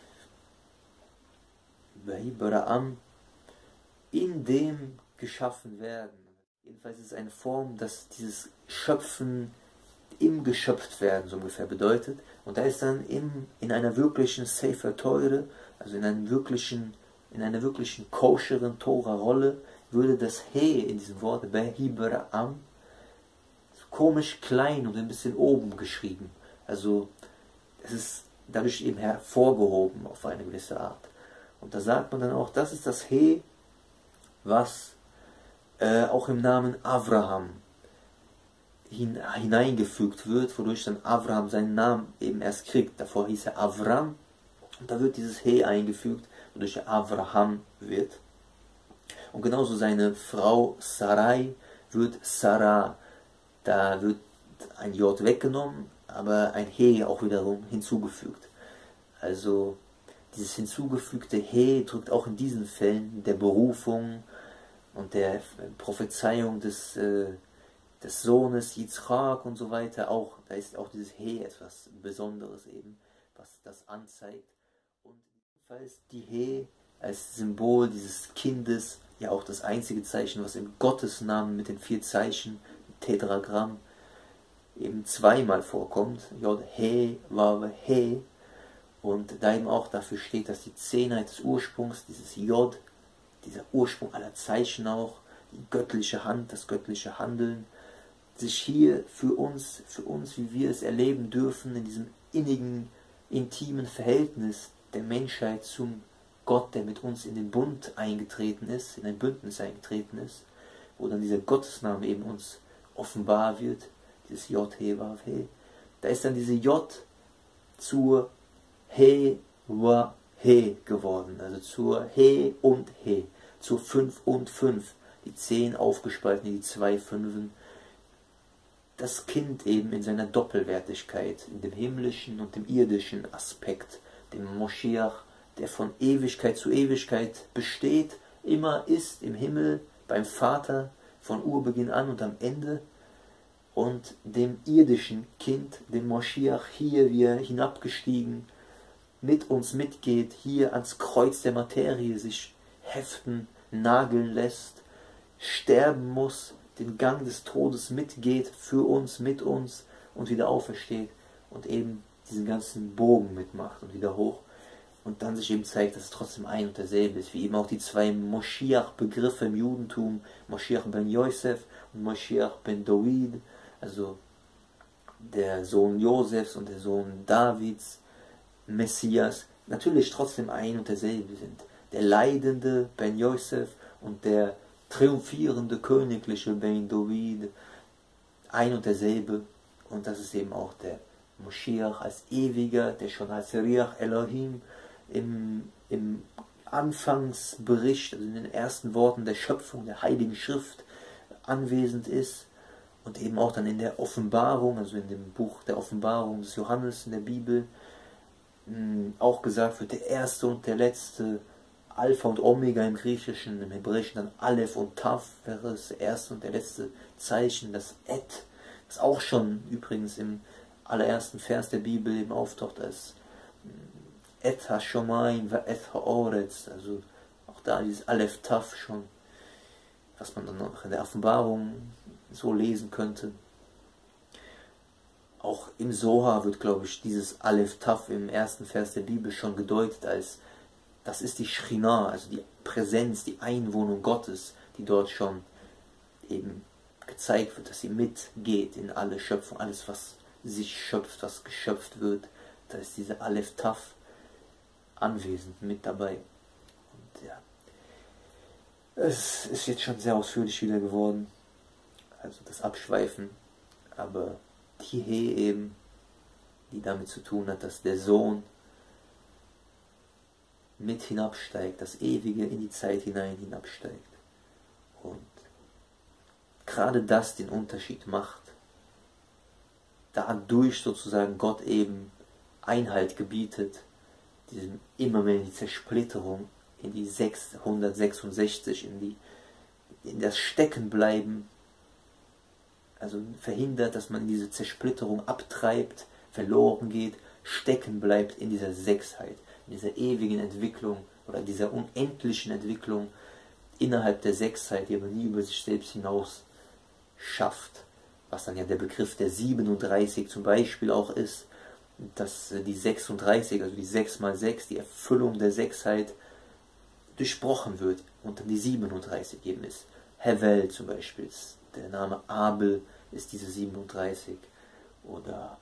Behibra Am, in dem geschaffen werden. Jedenfalls ist es eine Form, dass dieses Schöpfen im Geschöpftwerden so ungefähr bedeutet. Und da ist dann in einer wirklichen Sefer Teure, also in einer wirklichen koscheren Tora-Rolle, würde das He in diesem Wort Behibra Am komisch klein und ein bisschen oben geschrieben. Also es ist dadurch eben hervorgehoben auf eine gewisse Art. Und da sagt man dann auch, das ist das He, was auch im Namen Avraham hineingefügt wird, wodurch dann Avraham seinen Namen eben erst kriegt. Davor hieß er Avram und da wird dieses He eingefügt, wodurch er Avraham wird. Und genauso seine Frau Sarai wird Sarah. Da wird ein J weggenommen, aber ein He auch wiederum hinzugefügt. Also dieses hinzugefügte He drückt auch in diesen Fällen der Berufung und der Prophezeiung des Sohnes Yitzchak und so weiter auch, da ist auch dieses He etwas Besonderes eben, was das anzeigt. Und jedenfalls die He als Symbol dieses Kindes, ja auch das einzige Zeichen, was im Gottesnamen mit den 4 Zeichen, Tetragramm, eben zweimal vorkommt, Jod He, Wav He, und da eben auch dafür steht, dass die Zehnheit des Ursprungs, dieses Jod, dieser Ursprung aller Zeichen auch, die göttliche Hand, das göttliche Handeln, sich hier für uns, wie wir es erleben dürfen, in diesem innigen, intimen Verhältnis der Menschheit zum Gott, der mit uns in den Bund eingetreten ist, in ein Bündnis eingetreten ist, wo dann dieser Gottesname eben uns offenbar wird, dieses J, He, Wav, He. Da ist dann diese J zur He, Wa, He geworden, also zur He und He, zur 5 und 5, die 10 aufgespalten in die 2 Fünfen. Das Kind eben in seiner Doppelwertigkeit, in dem himmlischen und dem irdischen Aspekt, dem Moschiach, der von Ewigkeit zu Ewigkeit besteht, immer ist im Himmel, beim Vater, von Urbeginn an und am Ende, und dem irdischen Kind, dem Moschiach, hier wie er hinabgestiegen, mit uns mitgeht, hier ans Kreuz der Materie sich heften, nageln lässt, sterben muss, den Gang des Todes mitgeht, für uns, mit uns und wieder aufersteht und eben diesen ganzen Bogen mitmacht und wieder hoch und dann sich eben zeigt, dass es trotzdem ein und derselbe ist, wie eben auch die 2 Moschiach-Begriffe im Judentum, Moschiach ben Yosef und Moschiach ben David, also der Sohn Josefs und der Sohn Davids, Messias, natürlich trotzdem ein und derselbe sind. Der leidende Ben Yosef und der triumphierende königliche Ben David, ein und derselbe, und das ist eben auch der Moschiach als Ewiger, der schon als Riach Elohim im Anfangsbericht, also in den ersten Worten der Schöpfung, der Heiligen Schrift anwesend ist und eben auch dann in der Offenbarung, also in dem Buch der Offenbarung des Johannes in der Bibel, auch gesagt wird, der Erste und der Letzte, Alpha und Omega im Griechischen, im Hebräischen dann Aleph und Tav wäre das erste und der letzte Zeichen, das Et, das auch schon übrigens im allerersten Vers der Bibel eben auftaucht als Et ha-Shomayim va Et ha-Oretz, also auch da dieses Aleph Tav schon, was man dann noch in der Offenbarung so lesen könnte. Auch im Soha wird, glaube ich, dieses Aleph Tav im ersten Vers der Bibel schon gedeutet als, das ist die Schrinah, also die Präsenz, die Einwohnung Gottes, die dort schon eben gezeigt wird, dass sie mitgeht in alle Schöpfung, alles was sich schöpft, was geschöpft wird, da ist diese Aleph Tav anwesend, mit dabei. Und ja, es ist jetzt schon sehr ausführlich wieder geworden, also das Abschweifen, aber die He eben, die damit zu tun hat, dass der Sohn mit hinabsteigt, das Ewige in die Zeit hinein hinabsteigt. Und gerade das den Unterschied macht, dadurch sozusagen Gott eben Einhalt gebietet, diesem immer mehr in die Zersplitterung, in die 666, in das Steckenbleiben, also verhindert, dass man in diese Zersplitterung abtreibt, verloren geht, stecken bleibt in dieser Sechsheit, in dieser ewigen Entwicklung oder dieser unendlichen Entwicklung innerhalb der Sechsheit, die aber nie über sich selbst hinaus schafft, was dann ja der Begriff der 37 zum Beispiel auch ist, dass die 36, also die 6 mal 6, die Erfüllung der Sechsheit durchbrochen wird und dann die 37 eben ist. Hevel zum Beispiel, der Name Abel ist diese 37 oder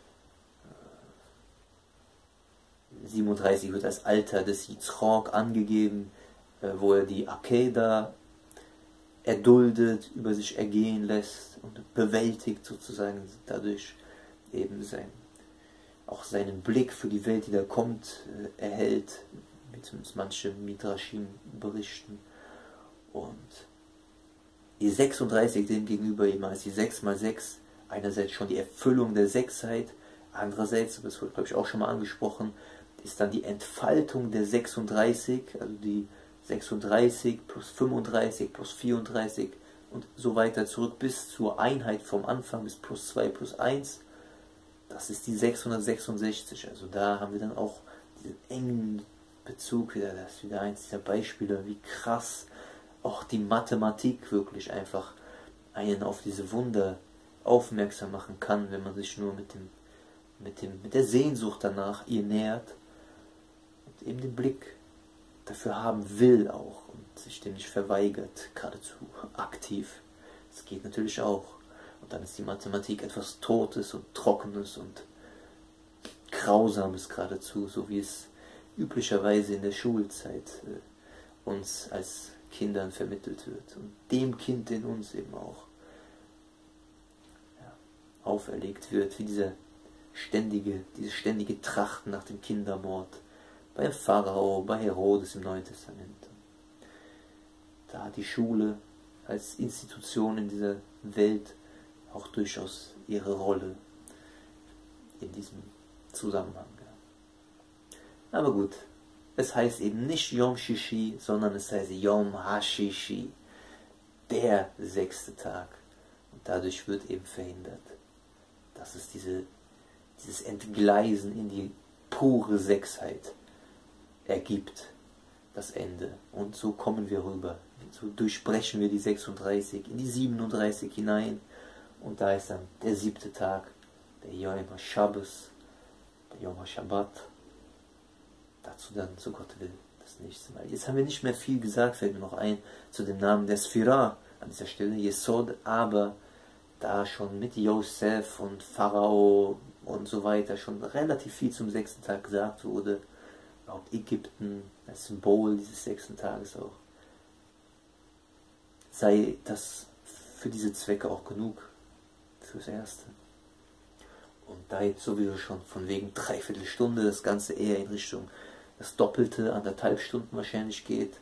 37 wird als Alter des Yitzchak angegeben, wo er die Akeda erduldet, über sich ergehen lässt und bewältigt sozusagen, dadurch eben auch seinen Blick für die Welt, die da kommt, erhält, wie zumindest manche Midrashim berichten. Und die 36 dem gegenüber eben als die 6 mal 6, einerseits schon die Erfüllung der Sechsheit, andererseits, das wurde glaube ich auch schon mal angesprochen, ist dann die Entfaltung der 36, also die 36 plus 35 plus 34 und so weiter zurück bis zur Einheit vom Anfang, bis plus 2 plus 1. Das ist die 666, also da haben wir dann auch diesen engen Bezug wieder, das ist wieder eins dieser Beispiele, wie krass auch die Mathematik wirklich einfach einen auf diese Wunder aufmerksam machen kann, wenn man sich nur mit der Sehnsucht danach ihr nähert und eben den Blick dafür haben will auch und sich dem nicht verweigert, geradezu aktiv. Das geht natürlich auch. Und dann ist die Mathematik etwas Totes und Trockenes und Grausames geradezu, so wie es üblicherweise in der Schulzeit uns als Kindern vermittelt wird und dem Kind in uns eben auch auferlegt wird, wie diese ständige Trachten nach dem Kindermord bei Pharao, bei Herodes im Neuen Testament. Da hat die Schule als Institution in dieser Welt auch durchaus ihre Rolle in diesem Zusammenhang. Aber gut, es heißt eben nicht Yom Shishi, sondern es heißt Yom HaShishi, der 6. Tag. Und dadurch wird eben verhindert, dass es dieses Entgleisen in die pure Sechsheit ergibt, das Ende. Und so kommen wir rüber, so durchbrechen wir die 36 in die 37 hinein. Und da ist dann der 7. Tag, der Yom HaShabbos, der Yom HaShabbat. Dazu dann, so Gott will, das nächste Mal. Jetzt haben wir nicht mehr viel gesagt, fällt mir noch ein, zu dem Namen der Sphira an dieser Stelle, Yesod, aber da schon mit Josef und Pharao und so weiter schon relativ viel zum 6. Tag gesagt wurde, auch Ägypten als Symbol dieses 6. Tages auch, sei das für diese Zwecke auch genug, fürs Erste. Und da jetzt sowieso schon von wegen Dreiviertelstunde das Ganze eher in Richtung das Doppelte, 1,5 Stunden wahrscheinlich geht,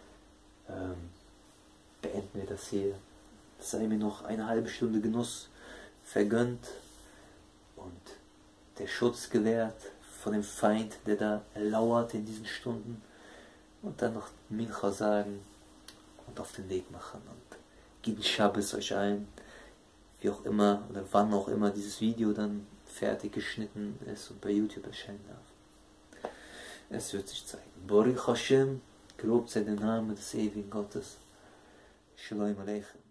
beenden wir das hier. Es sei mir noch eine halbe Stunde Genuss vergönnt und der Schutz gewährt von dem Feind, der da lauert in diesen Stunden, und dann noch Mincha sagen und auf den Weg machen. Und Giden Shabbos euch allen, wie auch immer oder wann auch immer dieses Video dann fertig geschnitten ist und bei YouTube erscheinen darf. Es wird sich zeigen. Baruch Hashem, gelobt sei der Name des ewigen Gottes. Shalom Aleichem.